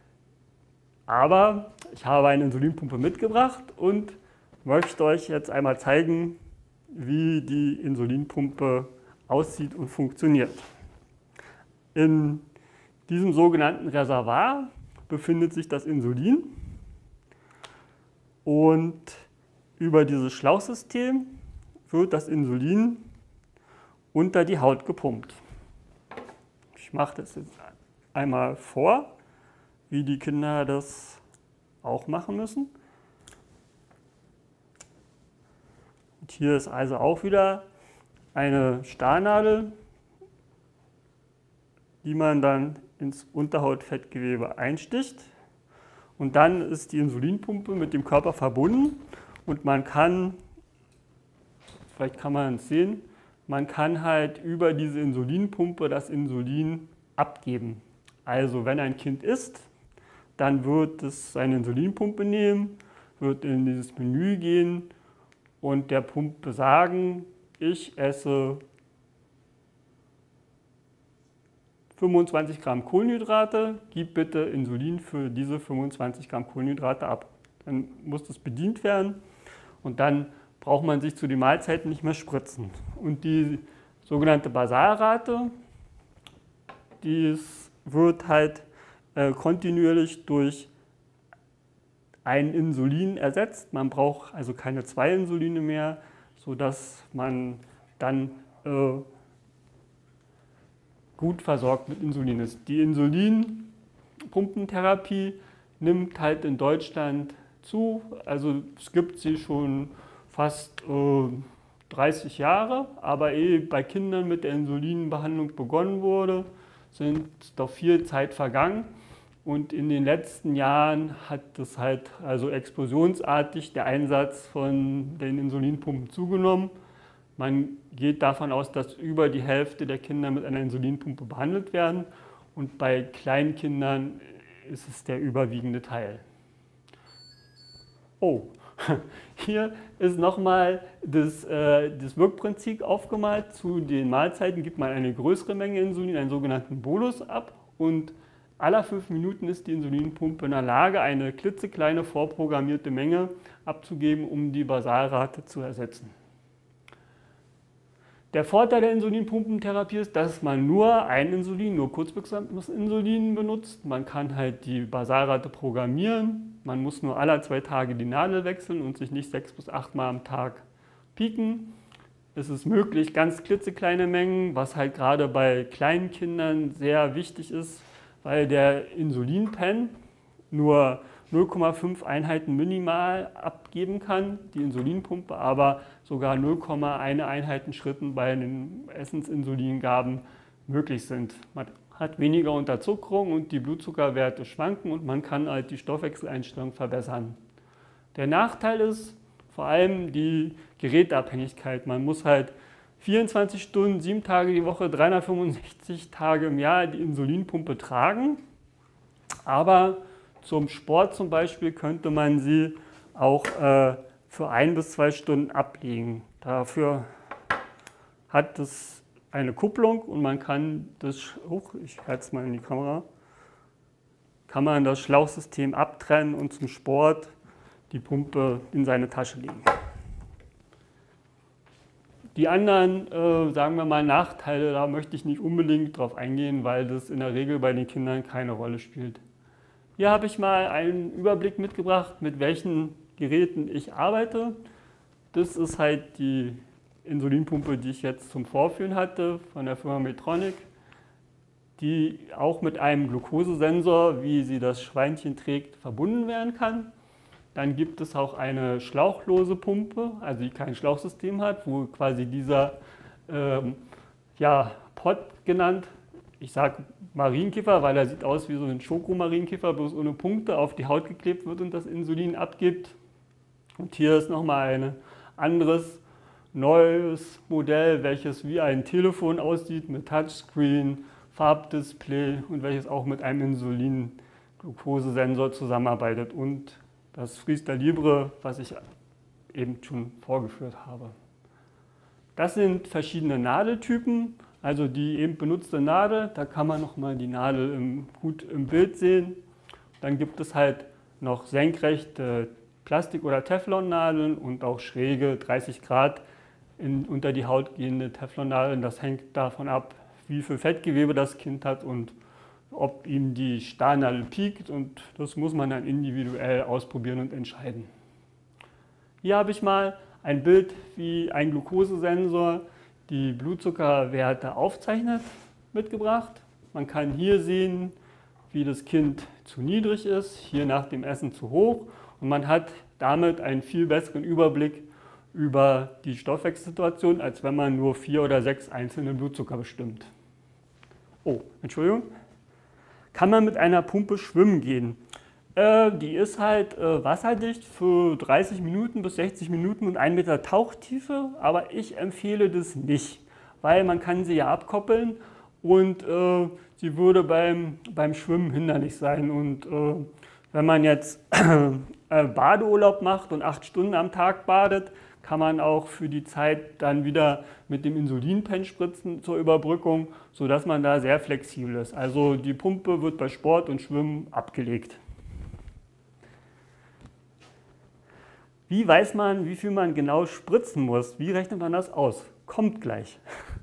aber ich habe eine Insulinpumpe mitgebracht und möchte euch jetzt einmal zeigen, wie die Insulinpumpe aussieht und funktioniert. In diesem sogenannten Reservoir befindet sich das Insulin und über dieses Schlauchsystem wird das Insulin unter die Haut gepumpt. Ich mache das jetzt einmal vor, wie die Kinder das auch machen müssen. Und hier ist also auch wieder eine Stahlnadel, die man dann ins Unterhautfettgewebe einsticht. Und dann ist die Insulinpumpe mit dem Körper verbunden und man kann, vielleicht kann man es sehen, man kann halt über diese Insulinpumpe das Insulin abgeben. Also wenn ein Kind isst, dann wird es seine Insulinpumpe nehmen, wird in dieses Menü gehen und der Pumpe sagen, ich esse 25 Gramm Kohlenhydrate, gib bitte Insulin für diese 25 Gramm Kohlenhydrate ab. Dann muss das bedient werden und dann braucht man sich zu den Mahlzeiten nicht mehr spritzen. Und die sogenannte Basalrate, die wird halt kontinuierlich durch ein Insulin ersetzt. Man braucht also keine 2 Insuline mehr, sodass man dann gut versorgt mit Insulin ist. Die Insulinpumpentherapie nimmt halt in Deutschland zu. Also es gibt sie schon fast 30 Jahre, aber bei Kindern mit der Insulinbehandlung begonnen wurde, sind doch viel Zeit vergangen. Und in den letzten Jahren hat es halt also explosionsartig der Einsatz von den Insulinpumpen zugenommen. Man geht davon aus, dass über die Hälfte der Kinder mit einer Insulinpumpe behandelt werden und bei kleinen Kindern ist es der überwiegende Teil. Oh, hier ist nochmal das Wirkprinzip aufgemalt. Zu den Mahlzeiten gibt man eine größere Menge Insulin, einen sogenannten Bolus ab und aller 5 Minuten ist die Insulinpumpe in der Lage, eine klitzekleine vorprogrammierte Menge abzugeben, um die Basalrate zu ersetzen. Der Vorteil der Insulinpumpentherapie ist, dass man nur ein Insulin, nur kurzwirksames Insulin benutzt. Man kann halt die Basalrate programmieren. Man muss nur alle 2 Tage die Nadel wechseln und sich nicht 6 bis 8 Mal am Tag pieken. Es ist möglich, ganz klitzekleine Mengen, was halt gerade bei kleinen Kindern sehr wichtig ist, weil der Insulinpen nur 0,5 Einheiten minimal abgeben kann, die Insulinpumpe, aber sogar 0,1 Einheiten Schritten bei den Essensinsulingaben möglich sind. Man hat weniger Unterzuckerung und die Blutzuckerwerte schwanken und man kann halt die Stoffwechseleinstellung verbessern. Der Nachteil ist vor allem die Gerätabhängigkeit. Man muss halt 24 Stunden, 7 Tage die Woche, 365 Tage im Jahr die Insulinpumpe tragen. Aber zum Sport zum Beispiel könnte man sie auch für 1 bis 2 Stunden ablegen. Dafür hat es eine Kupplung und man kann das, ich halte es mal in die Kamera, kann man das Schlauchsystem abtrennen und zum Sport die Pumpe in seine Tasche legen. Die anderen, sagen wir mal, Nachteile, da möchte ich nicht unbedingt drauf eingehen, weil das in der Regel bei den Kindern keine Rolle spielt. Hier habe ich mal einen Überblick mitgebracht, mit welchen Geräten ich arbeite. Das ist halt die Insulinpumpe, die ich jetzt zum Vorführen hatte, von der Firma Medtronic, die auch mit einem Glukosesensor, wie sie das Schweinchen trägt, verbunden werden kann. Dann gibt es auch eine schlauchlose Pumpe, also die kein Schlauchsystem hat, wo quasi dieser Pod genannt, ich sage Marienkäfer, weil er sieht aus wie so ein Schokomarienkäfer, bloß ohne Punkte, auf die Haut geklebt wird und das Insulin abgibt. Und hier ist nochmal ein anderes, neues Modell, welches wie ein Telefon aussieht, mit Touchscreen, Farbdisplay und welches auch mit einem Insulin-Glukosesensor zusammenarbeitet. Und das Freestyle Libre, was ich eben schon vorgeführt habe. Das sind verschiedene Nadeltypen, also die eben benutzte Nadel, da kann man nochmal die Nadel gut im Bild sehen. Dann gibt es halt noch senkrechte Plastik- oder Teflonnadeln und auch schräge 30 Grad unter die Haut gehende Teflonnadeln. Das hängt davon ab, wie viel Fettgewebe das Kind hat und ob ihm die Starnadel piekt, und das muss man dann individuell ausprobieren und entscheiden. Hier habe ich mal ein Bild, wie ein Glukosesensor die Blutzuckerwerte aufzeichnet, mitgebracht. Man kann hier sehen, wie das Kind zu niedrig ist, hier nach dem Essen zu hoch, und man hat damit einen viel besseren Überblick über die Stoffwechselsituation, als wenn man nur 4 oder 6 einzelne Blutzucker bestimmt. Oh, Entschuldigung. Kann man mit einer Pumpe schwimmen gehen? Die ist halt wasserdicht für 30 Minuten bis 60 Minuten und 1 Meter Tauchtiefe, aber ich empfehle das nicht, weil man kann sie ja abkoppeln und sie würde beim Schwimmen hinderlich sein. Und wenn man jetzt Badeurlaub macht und 8 Stunden am Tag badet, kann man auch für die Zeit dann wieder mit dem Insulinpen spritzen zur Überbrückung, sodass man da sehr flexibel ist. Also die Pumpe wird bei Sport und Schwimmen abgelegt. Wie weiß man, wie viel man genau spritzen muss? Wie rechnet man das aus? Kommt gleich.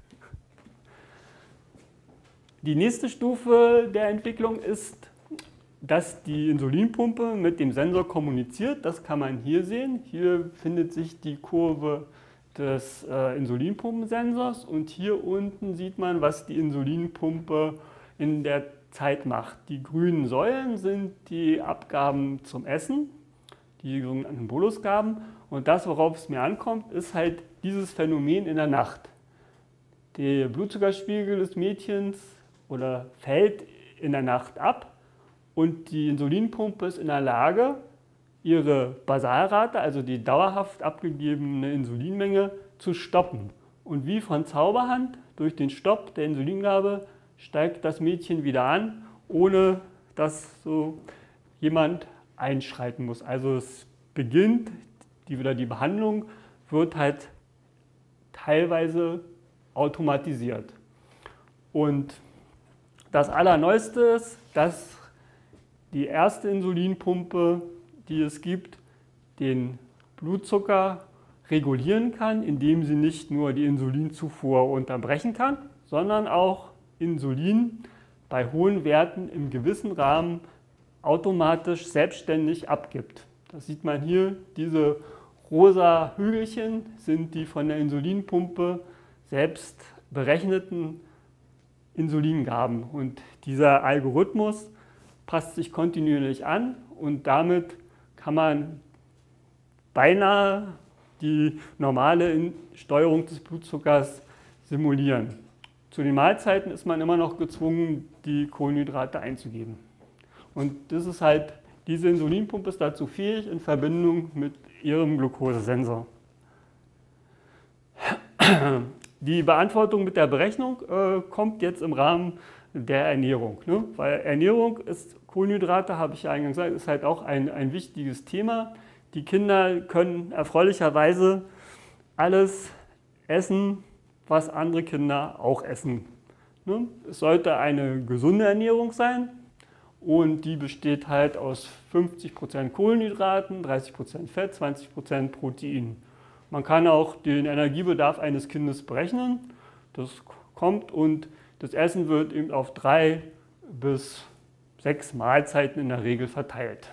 Die nächste Stufe der Entwicklung ist, dass die Insulinpumpe mit dem Sensor kommuniziert. Das kann man hier sehen. Hier findet sich die Kurve des Insulinpumpensensors und hier unten sieht man, was die Insulinpumpe in der Zeit macht. Die grünen Säulen sind die Abgaben zum Essen, die sogenannten Bolusgaben, und das, worauf es mir ankommt, ist halt dieses Phänomen in der Nacht. Der Blutzuckerspiegel des Mädchens fällt in der Nacht ab. Und die Insulinpumpe ist in der Lage, ihre Basalrate, also die dauerhaft abgegebene Insulinmenge, zu stoppen. Und wie von Zauberhand, durch den Stopp der Insulingabe, steigt das Mädchen wieder an, ohne dass so jemand einschreiten muss. Also es beginnt, die Behandlung wird halt teilweise automatisiert. Und das Allerneueste ist, dass die erste Insulinpumpe, die es gibt, den Blutzucker regulieren kann, indem sie nicht nur die Insulinzufuhr unterbrechen kann, sondern auch Insulin bei hohen Werten im gewissen Rahmen automatisch selbstständig abgibt. Das sieht man hier, diese rosa Hügelchen sind die von der Insulinpumpe selbst berechneten Insulingaben. Und dieser Algorithmus passt sich kontinuierlich an und damit kann man beinahe die normale Steuerung des Blutzuckers simulieren. Zu den Mahlzeiten ist man immer noch gezwungen, die Kohlenhydrate einzugeben. Und das ist halt, diese Insulinpumpe ist dazu fähig in Verbindung mit ihrem Glukosesensor. Die Beantwortung mit der Berechnung kommt jetzt im Rahmen der Ernährung. Ne? Weil Ernährung ist, Kohlenhydrate, habe ich ja eingangs gesagt, ist halt auch ein wichtiges Thema. Die Kinder können erfreulicherweise alles essen, was andere Kinder auch essen. Ne? Es sollte eine gesunde Ernährung sein und die besteht halt aus 50% Kohlenhydraten, 30% Fett, 20% Protein. Man kann auch den Energiebedarf eines Kindes berechnen. Das kommt und das Essen wird eben auf 3 bis 6 Mahlzeiten in der Regel verteilt.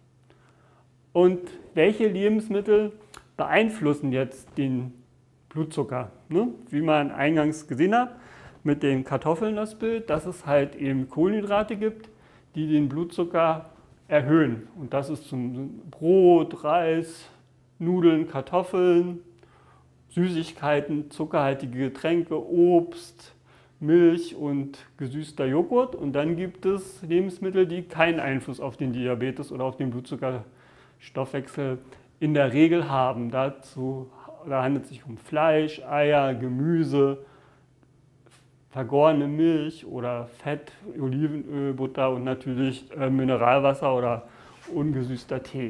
Und welche Lebensmittel beeinflussen jetzt den Blutzucker? Ne? Wie man eingangs gesehen hat, mit den Kartoffeln das Bild, dass es halt eben Kohlenhydrate gibt, die den Blutzucker erhöhen. Und das ist zum Brot, Reis, Nudeln, Kartoffeln, Süßigkeiten, zuckerhaltige Getränke, Obst, Milch und gesüßter Joghurt. Und dann gibt es Lebensmittel, die keinen Einfluss auf den Diabetes oder auf den Blutzuckerstoffwechsel in der Regel haben. Da handelt es sich um Fleisch, Eier, Gemüse, vergorene Milch oder Fett, Olivenöl, Butter und natürlich Mineralwasser oder ungesüßter Tee.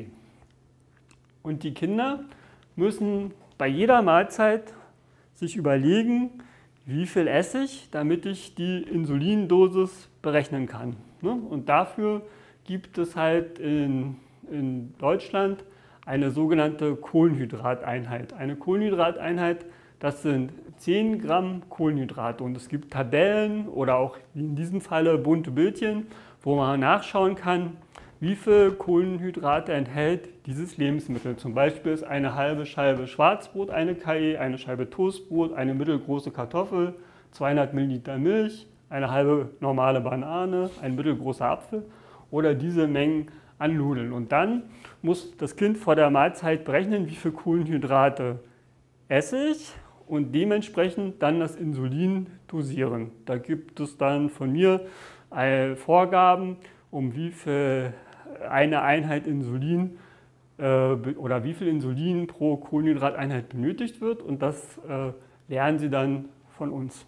Und die Kinder müssen bei jeder Mahlzeit sich überlegen, wie viel esse ich, damit ich die Insulindosis berechnen kann. Und dafür gibt es halt in Deutschland eine sogenannte Kohlenhydrateinheit. Eine Kohlenhydrateinheit, das sind 10 Gramm Kohlenhydrate. Und es gibt Tabellen oder auch wie in diesem Falle bunte Bildchen, wo man nachschauen kann, wie viel Kohlenhydrate enthält dieses Lebensmittel. Zum Beispiel ist eine halbe Scheibe Schwarzbrot eine KE, eine Scheibe Toastbrot, eine mittelgroße Kartoffel, 200 Milliliter Milch, eine halbe normale Banane, ein mittelgroßer Apfel oder diese Mengen an Nudeln. Und dann muss das Kind vor der Mahlzeit berechnen, wie viel Kohlenhydrate esse ich und dementsprechend dann das Insulin dosieren. Da gibt es dann von mir Vorgaben, um wie viel eine Einheit Insulin oder wie viel Insulin pro Kohlenhydrateinheit benötigt wird und das lernen Sie dann von uns.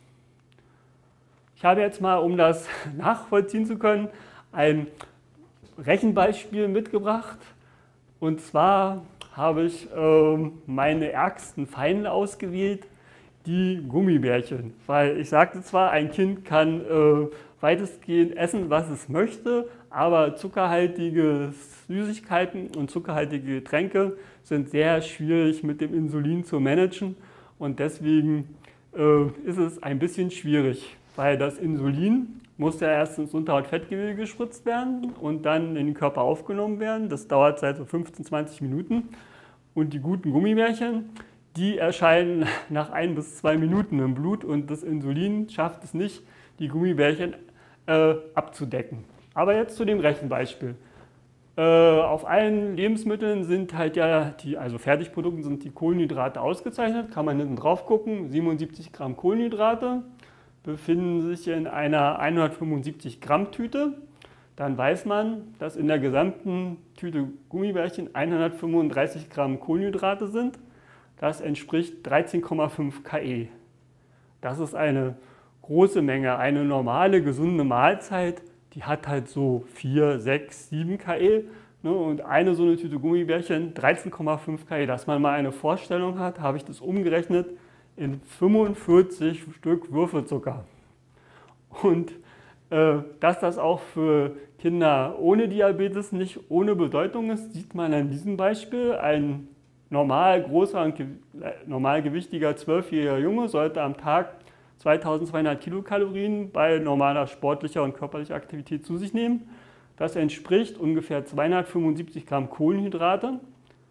Ich habe jetzt mal, um das nachvollziehen zu können, ein Rechenbeispiel mitgebracht und zwar habe ich meine ärgsten Feinde ausgewählt, die Gummibärchen, weil ich sagte zwar, ein Kind kann weitestgehend essen, was es möchte, aber zuckerhaltige Süßigkeiten und zuckerhaltige Getränke sind sehr schwierig mit dem Insulin zu managen und deswegen ist es ein bisschen schwierig, weil das Insulin muss ja erst ins Unterhautfettgewebe gespritzt werden und dann in den Körper aufgenommen werden. Das dauert seit so 15, 20 Minuten und die guten Gummibärchen, die erscheinen nach 1 bis 2 Minuten im Blut und das Insulin schafft es nicht, die Gummibärchen abzudecken. Aber jetzt zu dem Rechenbeispiel. Auf allen Lebensmitteln sind halt ja, also Fertigprodukten sind die Kohlenhydrate ausgezeichnet, kann man hinten drauf gucken, 77 Gramm Kohlenhydrate befinden sich in einer 175 Gramm Tüte. Dann weiß man, dass in der gesamten Tüte Gummibärchen 135 Gramm Kohlenhydrate sind. Das entspricht 13,5 KE. Das ist eine große Menge. Eine normale, gesunde Mahlzeit, die hat halt so 4, 6, 7 KE. Ne? Und eine so eine Tüte Gummibärchen 13,5 KE. Dass man mal eine Vorstellung hat, habe ich das umgerechnet in 45 Stück Würfelzucker. Und dass das auch für Kinder ohne Diabetes nicht ohne Bedeutung ist, sieht man an diesem Beispiel. Ein normal großer und normalgewichtiger 12-jähriger Junge sollte am Tag 2200 Kilokalorien bei normaler sportlicher und körperlicher Aktivität zu sich nehmen. Das entspricht ungefähr 275 Gramm Kohlenhydrate.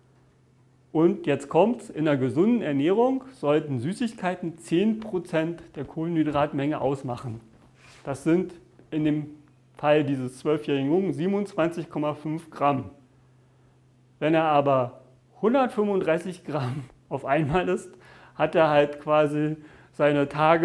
Und jetzt kommt, in der gesunden Ernährung sollten Süßigkeiten 10% der Kohlenhydratmenge ausmachen. Das sind in dem Fall dieses 12-jährigen Jungen 27,5 Gramm. Wenn er aber 135 Gramm auf einmal isst, hat er halt quasi seine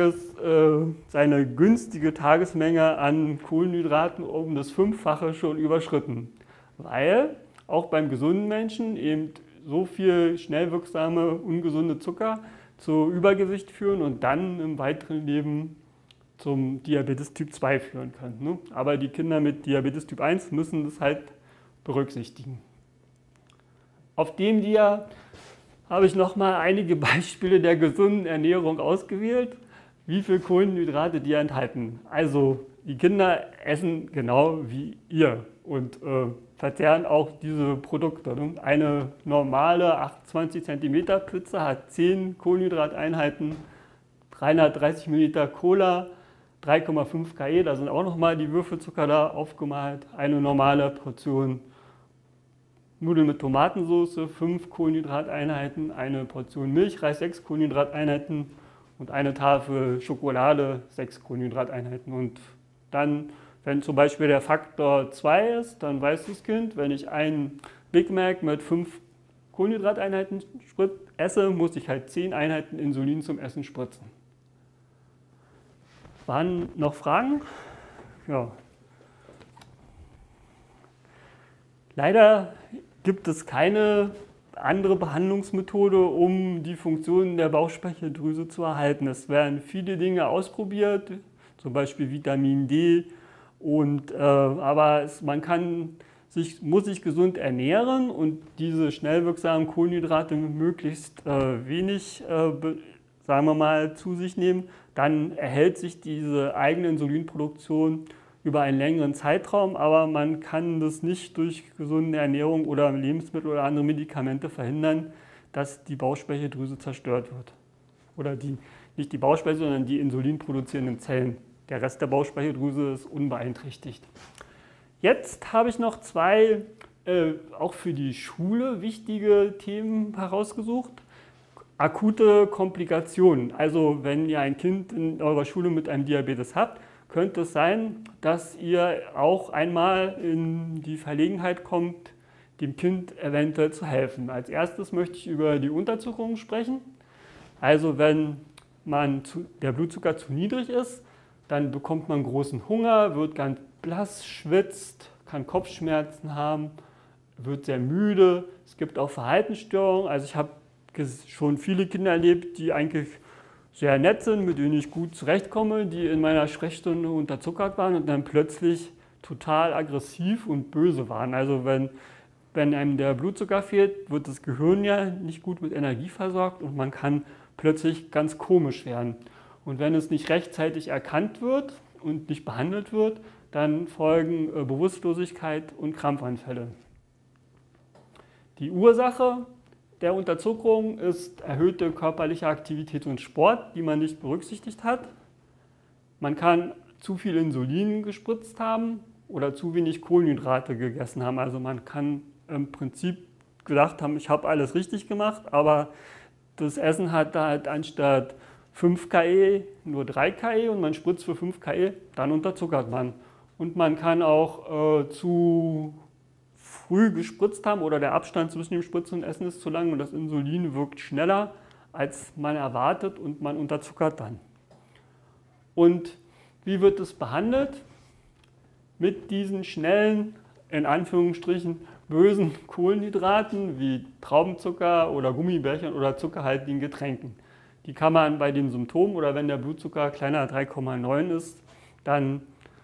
günstige Tagesmenge an Kohlenhydraten um das Fünffache schon überschritten. Weil auch beim gesunden Menschen eben so viel schnell wirksame, ungesunde Zucker zu Übergewicht führen und dann im weiteren Leben zum Diabetes Typ 2 führen können. Ne? Aber die Kinder mit Diabetes Typ 1 müssen das halt berücksichtigen. Auf dem Dia habe ich nochmal einige Beispiele der gesunden Ernährung ausgewählt, wie viel Kohlenhydrate die enthalten. Also die Kinder essen genau wie ihr und verzehren auch diese Produkte. Ne? Eine normale 28 cm Pizza hat 10 Kohlenhydrateinheiten, 330 ml Cola, 3,5 KE, da sind auch nochmal die Würfelzucker da aufgemalt. Eine normale Portion Nudeln mit Tomatensauce, 5 Kohlenhydrateinheiten, eine Portion Milchreis, 6 Kohlenhydrateinheiten und eine Tafel Schokolade, 6 Kohlenhydrateinheiten. Und dann, wenn zum Beispiel der Faktor 2 ist, dann weiß das Kind, wenn ich einen Big Mac mit 5 Kohlenhydrateinheiten esse, muss ich halt 10 Einheiten Insulin zum Essen spritzen. Waren noch Fragen? Ja. Leider gibt es keine andere Behandlungsmethode, um die Funktionen der Bauchspeicheldrüse zu erhalten. Es werden viele Dinge ausprobiert, zum Beispiel Vitamin D, aber man muss sich gesund ernähren und diese schnell wirksamen Kohlenhydrate möglichst wenig, sagen wir mal, zu sich nehmen. Dann erhält sich diese eigene Insulinproduktion über einen längeren Zeitraum, aber man kann das nicht durch gesunde Ernährung oder Lebensmittel oder andere Medikamente verhindern, dass die Bauchspeicheldrüse zerstört wird. Oder nicht die Bauchspeicheldrüse, sondern die insulinproduzierenden Zellen. Der Rest der Bauchspeicheldrüse ist unbeeinträchtigt. Jetzt habe ich noch zwei, auch für die Schule wichtige Themen herausgesucht. Akute Komplikationen. Also wenn ihr ein Kind in eurer Schule mit einem Diabetes habt, könnte es sein, dass ihr auch einmal in die Verlegenheit kommt, dem Kind eventuell zu helfen. Als erstes möchte ich über die Unterzuckerung sprechen. Also wenn der Blutzucker zu niedrig ist, dann bekommt man großen Hunger, wird ganz blass, schwitzt, kann Kopfschmerzen haben, wird sehr müde. Es gibt auch Verhaltensstörungen. Also ich habe schon viele Kinder erlebt, die eigentlich sehr nett sind, mit denen ich gut zurechtkomme, die in meiner Sprechstunde unterzuckert waren und dann plötzlich total aggressiv und böse waren. Also wenn einem der Blutzucker fehlt, wird das Gehirn ja nicht gut mit Energie versorgt und man kann plötzlich ganz komisch werden. Und wenn es nicht rechtzeitig erkannt wird und nicht behandelt wird, dann folgen Bewusstlosigkeit und Krampfanfälle. Die Ursache der Unterzuckerung ist erhöhte körperliche Aktivität und Sport, die man nicht berücksichtigt hat. Man kann zu viel Insulin gespritzt haben oder zu wenig Kohlenhydrate gegessen haben. Also man kann im Prinzip gedacht haben, ich habe alles richtig gemacht, aber das Essen hat halt anstatt 5 KE nur 3 KE und man spritzt für 5 KE, dann unterzuckert man. Und man kann auch zu früh gespritzt haben oder der Abstand zwischen dem Spritzen und Essen ist zu lang und das Insulin wirkt schneller, als man erwartet und man unterzuckert dann. Und wie wird es behandelt? Mit diesen schnellen, in Anführungsstrichen, bösen Kohlenhydraten wie Traubenzucker oder Gummibärchen oder zuckerhaltigen Getränken. Die kann man bei den Symptomen oder wenn der Blutzucker kleiner als 3,9 ist, dann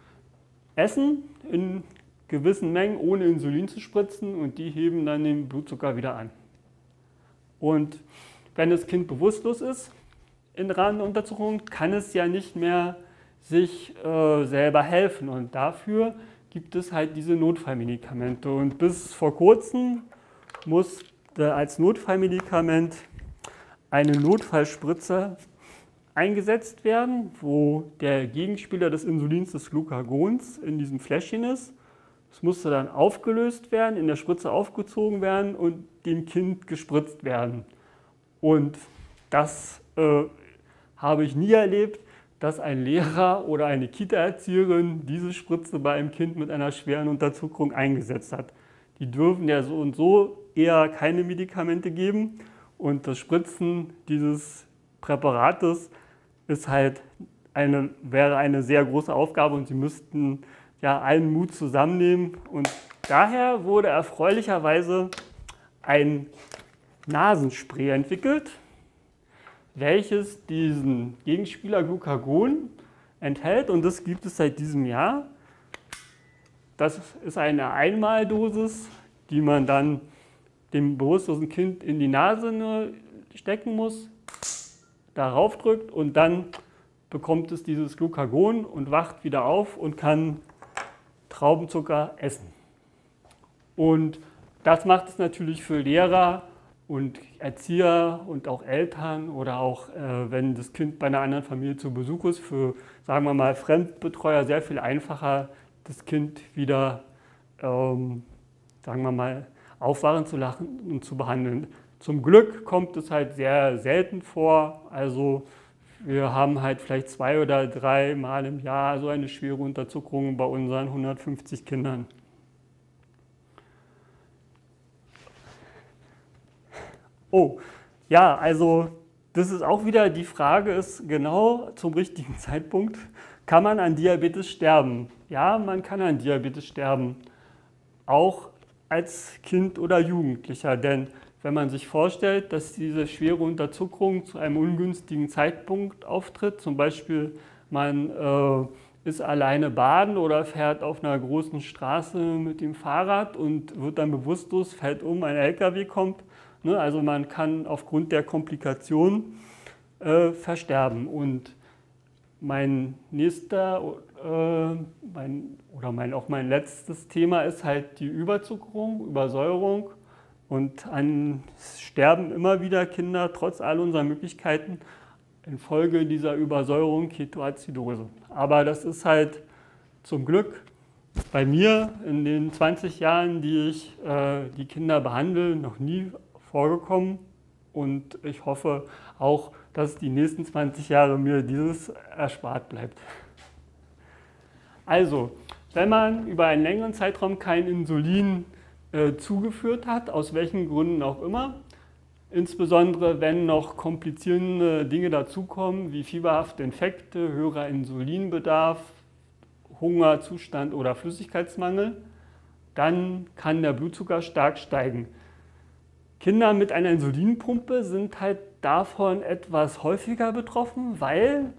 essen in gewissen Mengen, ohne Insulin zu spritzen und die heben dann den Blutzucker wieder an. Und wenn das Kind bewusstlos ist im Rahmen der Unterzuckerung, kann es ja nicht mehr sich selber helfen und dafür gibt es halt diese Notfallmedikamente und bis vor kurzem musste als Notfallmedikament eine Notfallspritze eingesetzt werden, wo der Gegenspieler des Insulins, des Glucagons, in diesem Fläschchen ist. Es musste dann aufgelöst werden, in der Spritze aufgezogen werden und dem Kind gespritzt werden. Und das habe ich nie erlebt, dass ein Lehrer oder eine Kita-Erzieherin diese Spritze bei einem Kind mit einer schweren Unterzuckerung eingesetzt hat. Die dürfen ja so und so eher keine Medikamente geben und das Spritzen dieses Präparates ist halt wäre eine sehr große Aufgabe und sie müssten ja allen Mut zusammennehmen und daher wurde erfreulicherweise ein Nasenspray entwickelt, welches diesen Gegenspieler Glucagon enthält und das gibt es seit diesem Jahr. Das ist eine Einmaldosis, die man dann dem bewusstlosen Kind in die Nase stecken muss, darauf drückt und dann bekommt es dieses Glucagon und wacht wieder auf und kann Traubenzucker essen. Und das macht es natürlich für Lehrer und Erzieher und auch Eltern oder auch wenn das Kind bei einer anderen Familie zu Besuch ist, für, sagen wir mal, Fremdbetreuer sehr viel einfacher, das Kind wieder, sagen wir mal, aufwachen zu lassen und zu behandeln. Zum Glück kommt es halt sehr selten vor, also wir haben halt vielleicht 2 oder 3 Mal im Jahr so eine schwere Unterzuckerung bei unseren 150 Kindern. Oh, ja, also das ist auch wieder die Frage, ist genau zum richtigen Zeitpunkt, kann man an Diabetes sterben? Ja, man kann an Diabetes sterben, auch als Kind oder Jugendlicher, denn wenn man sich vorstellt, dass diese schwere Unterzuckerung zu einem ungünstigen Zeitpunkt auftritt, zum Beispiel man ist alleine baden oder fährt auf einer großen Straße mit dem Fahrrad und wird dann bewusstlos, fällt um, ein LKW kommt. Ne? Also man kann aufgrund der Komplikationen versterben. Und mein nächster auch mein letztes Thema ist halt die Überzuckerung, Übersäuerung. Und es sterben immer wieder Kinder, trotz all unserer Möglichkeiten, infolge dieser Übersäuerung, Ketoazidose. Aber das ist halt zum Glück bei mir in den 20 Jahren, die ich die Kinder behandle, noch nie vorgekommen. Und ich hoffe auch, dass die nächsten 20 Jahre mir dieses erspart bleibt. Also, wenn man über einen längeren Zeitraum kein Insulin zugeführt hat, aus welchen Gründen auch immer, insbesondere wenn noch komplizierende Dinge dazukommen, wie fieberhafte Infekte, höherer Insulinbedarf, Hungerzustand oder Flüssigkeitsmangel, dann kann der Blutzucker stark steigen. Kinder mit einer Insulinpumpe sind halt davon etwas häufiger betroffen, weil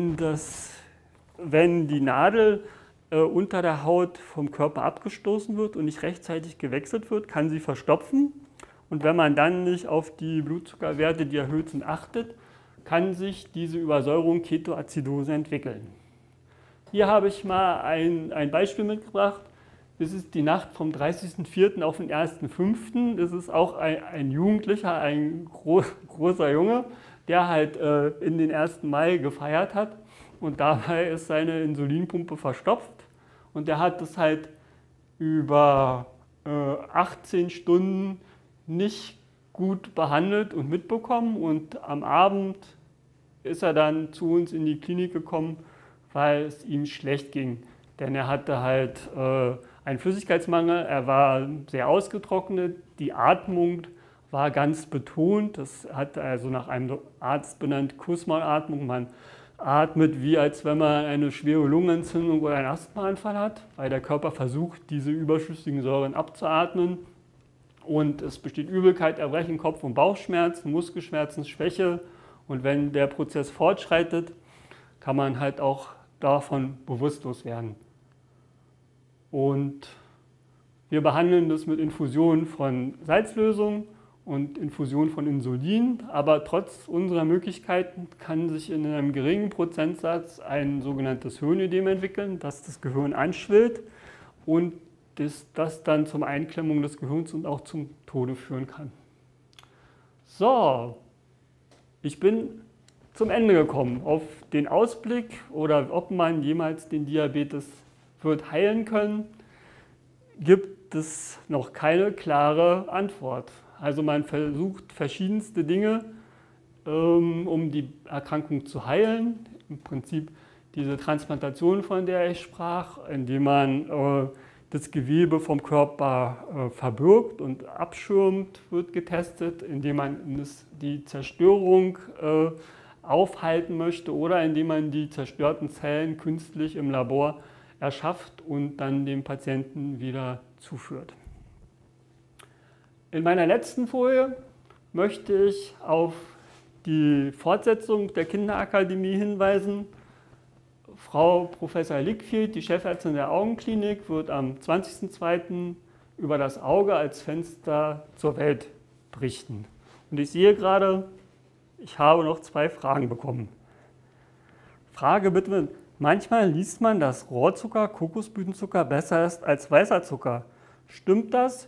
wenn die Nadel unter der Haut vom Körper abgestoßen wird und nicht rechtzeitig gewechselt wird, kann sie verstopfen. Und wenn man dann nicht auf die Blutzuckerwerte, die erhöht sind, achtet, kann sich diese Übersäuerung Ketoazidose entwickeln. Hier habe ich mal ein Beispiel mitgebracht. Das ist die Nacht vom 30.04. auf den 1.05. Das ist auch ein Jugendlicher, ein großer Junge, der halt in den 1. Mai gefeiert hat. Und dabei ist seine Insulinpumpe verstopft. Und der hat das halt über 18 Stunden nicht gut behandelt und mitbekommen. Und am Abend ist er dann zu uns in die Klinik gekommen, weil es ihm schlecht ging. Denn er hatte halt einen Flüssigkeitsmangel, er war sehr ausgetrocknet, die Atmung war ganz betont. Das hat also nach einem Arzt benannt Kussmaulatmung. Man atmet wie als wenn man eine schwere Lungenentzündung oder einen Asthmaanfall hat, weil der Körper versucht, diese überschüssigen Säuren abzuatmen. Und es besteht Übelkeit, Erbrechen, Kopf- und Bauchschmerzen, Muskelschmerzen, Schwäche. Und wenn der Prozess fortschreitet, kann man halt auch davon bewusstlos werden. Und wir behandeln das mit Infusion von Salzlösung und Infusion von Insulin, aber trotz unserer Möglichkeiten kann sich in einem geringen Prozentsatz ein sogenanntes Hirnödem entwickeln, dass das Gehirn anschwillt und das dann zur Einklemmung des Gehirns und auch zum Tode führen kann. So, ich bin zum Ende gekommen. Auf den Ausblick oder ob man jemals den Diabetes wird heilen können, gibt es noch keine klare Antwort. Also man versucht verschiedenste Dinge, um die Erkrankung zu heilen. im Prinzip diese Transplantation, von der ich sprach, indem man das Gewebe vom Körper verbirgt und abschirmt, wird getestet, indem man die Zerstörung aufhalten möchte oder indem man die zerstörten Zellen künstlich im Labor erschafft und dann dem Patienten wieder zuführt. In meiner letzten Folie möchte ich auf die Fortsetzung der Kinderakademie hinweisen. Frau Professor Lickfield, die Chefärztin der Augenklinik, wird am 20.02. über das Auge als Fenster zur Welt berichten. Und ich sehe gerade, ich habe noch 2 Fragen bekommen. Frage bitte, manchmal liest man, dass Rohrzucker, Kokosblütenzucker besser ist als weißer Zucker. Stimmt das?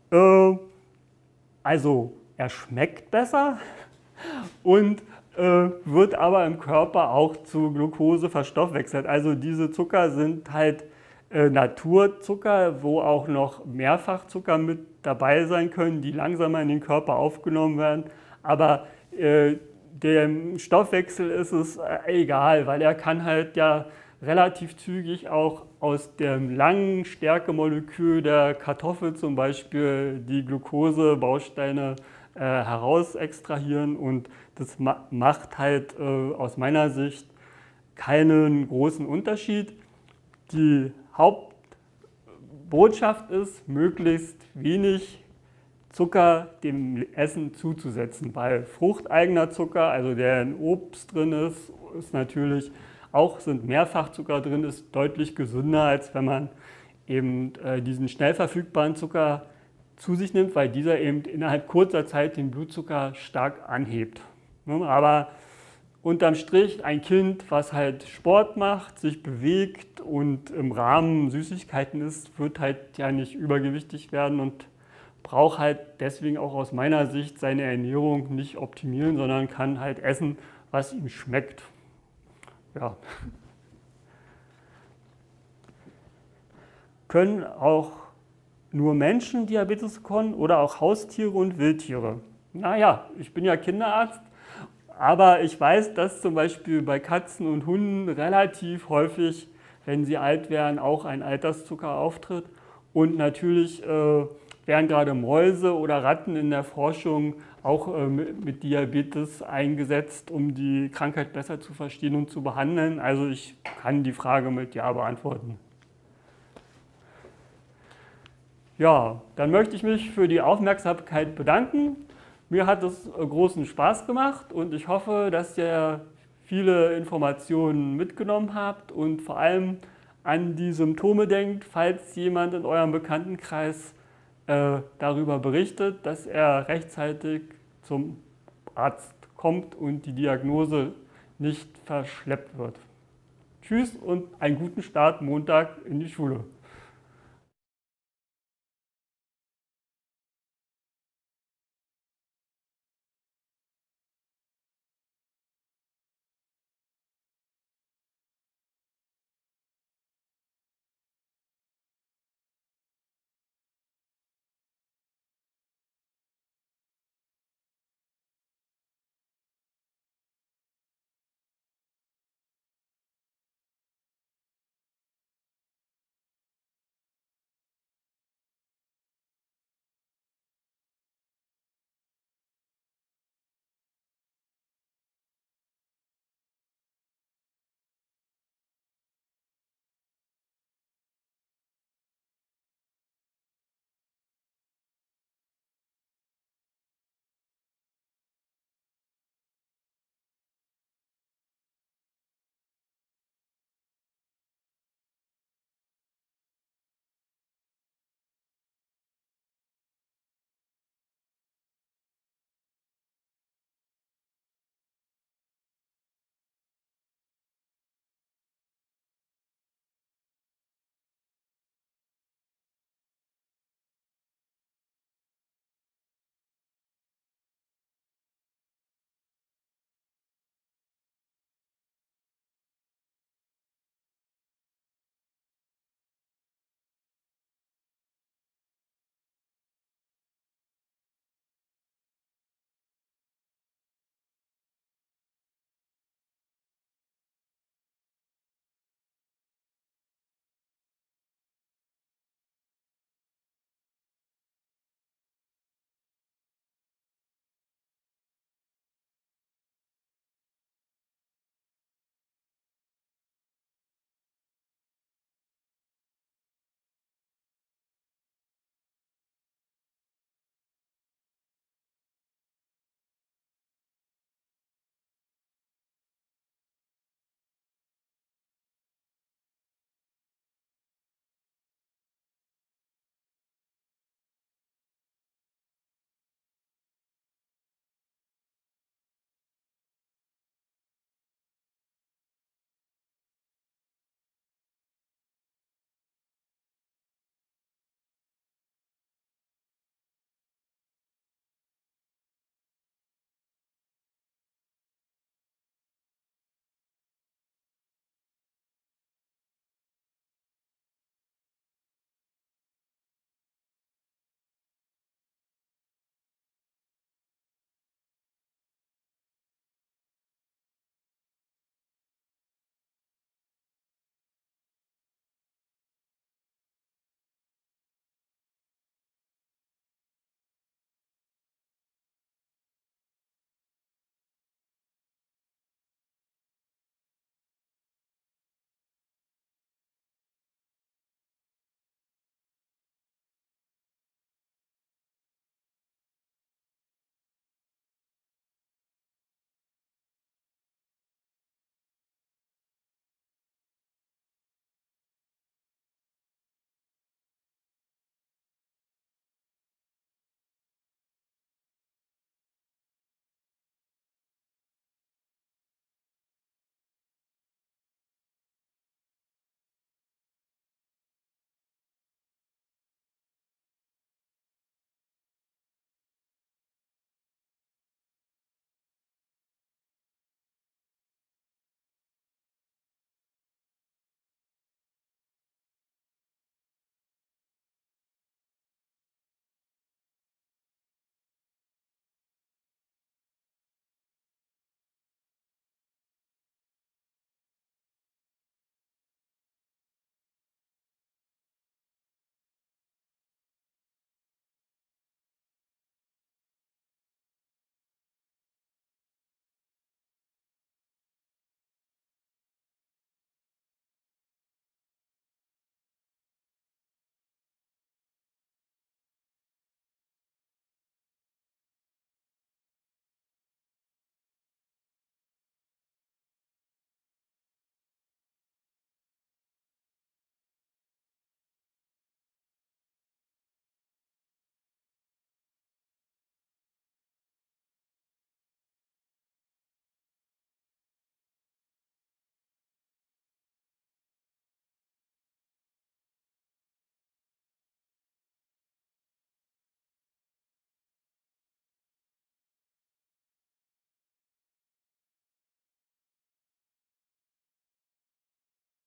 Also, er schmeckt besser und wird aber im Körper auch zu Glucose verstoffwechselt. Also diese Zucker sind halt Naturzucker, wo auch noch Mehrfachzucker mit dabei sein können, die langsamer in den Körper aufgenommen werden. Aber dem Stoffwechsel ist es egal, weil er kann halt ja relativ zügig auch aus dem langen Stärkemolekül der Kartoffel zum Beispiel die Glucose-Bausteine heraus extrahieren und das macht halt aus meiner Sicht keinen großen Unterschied. Die Hauptbotschaft ist, möglichst wenig Zucker dem Essen zuzusetzen, weil fruchteigener Zucker, also der in Obst drin ist, natürlich auch sind Mehrfachzucker drin, ist deutlich gesünder, als wenn man eben diesen schnell verfügbaren Zucker zu sich nimmt, weil dieser eben innerhalb kurzer Zeit den Blutzucker stark anhebt. Aber unterm Strich ein Kind, was halt Sport macht, sich bewegt und im Rahmen Süßigkeiten isst, wird halt ja nicht übergewichtig werden und braucht halt deswegen auch aus meiner Sicht seine Ernährung nicht optimieren, sondern kann halt essen, was ihm schmeckt. Ja. Können auch nur Menschen Diabetes bekommen oder auch Haustiere und Wildtiere? Naja, ich bin ja Kinderarzt, aber ich weiß, dass zum Beispiel bei Katzen und Hunden relativ häufig, wenn sie alt werden, auch ein Alterszucker auftritt. Und natürlich werden gerade Mäuse oder Ratten in der Forschung auch mit Diabetes eingesetzt, um die Krankheit besser zu verstehen und zu behandeln. Also ich kann die Frage mit Ja beantworten. Ja, dann möchte ich mich für die Aufmerksamkeit bedanken. Mir hat es großen Spaß gemacht und ich hoffe, dass ihr viele Informationen mitgenommen habt und vor allem an die Symptome denkt, falls jemand in eurem Bekanntenkreis darüber berichtet, dass er rechtzeitig zum Arzt kommt und die Diagnose nicht verschleppt wird. Tschüss und einen guten Start Montag in die Schule.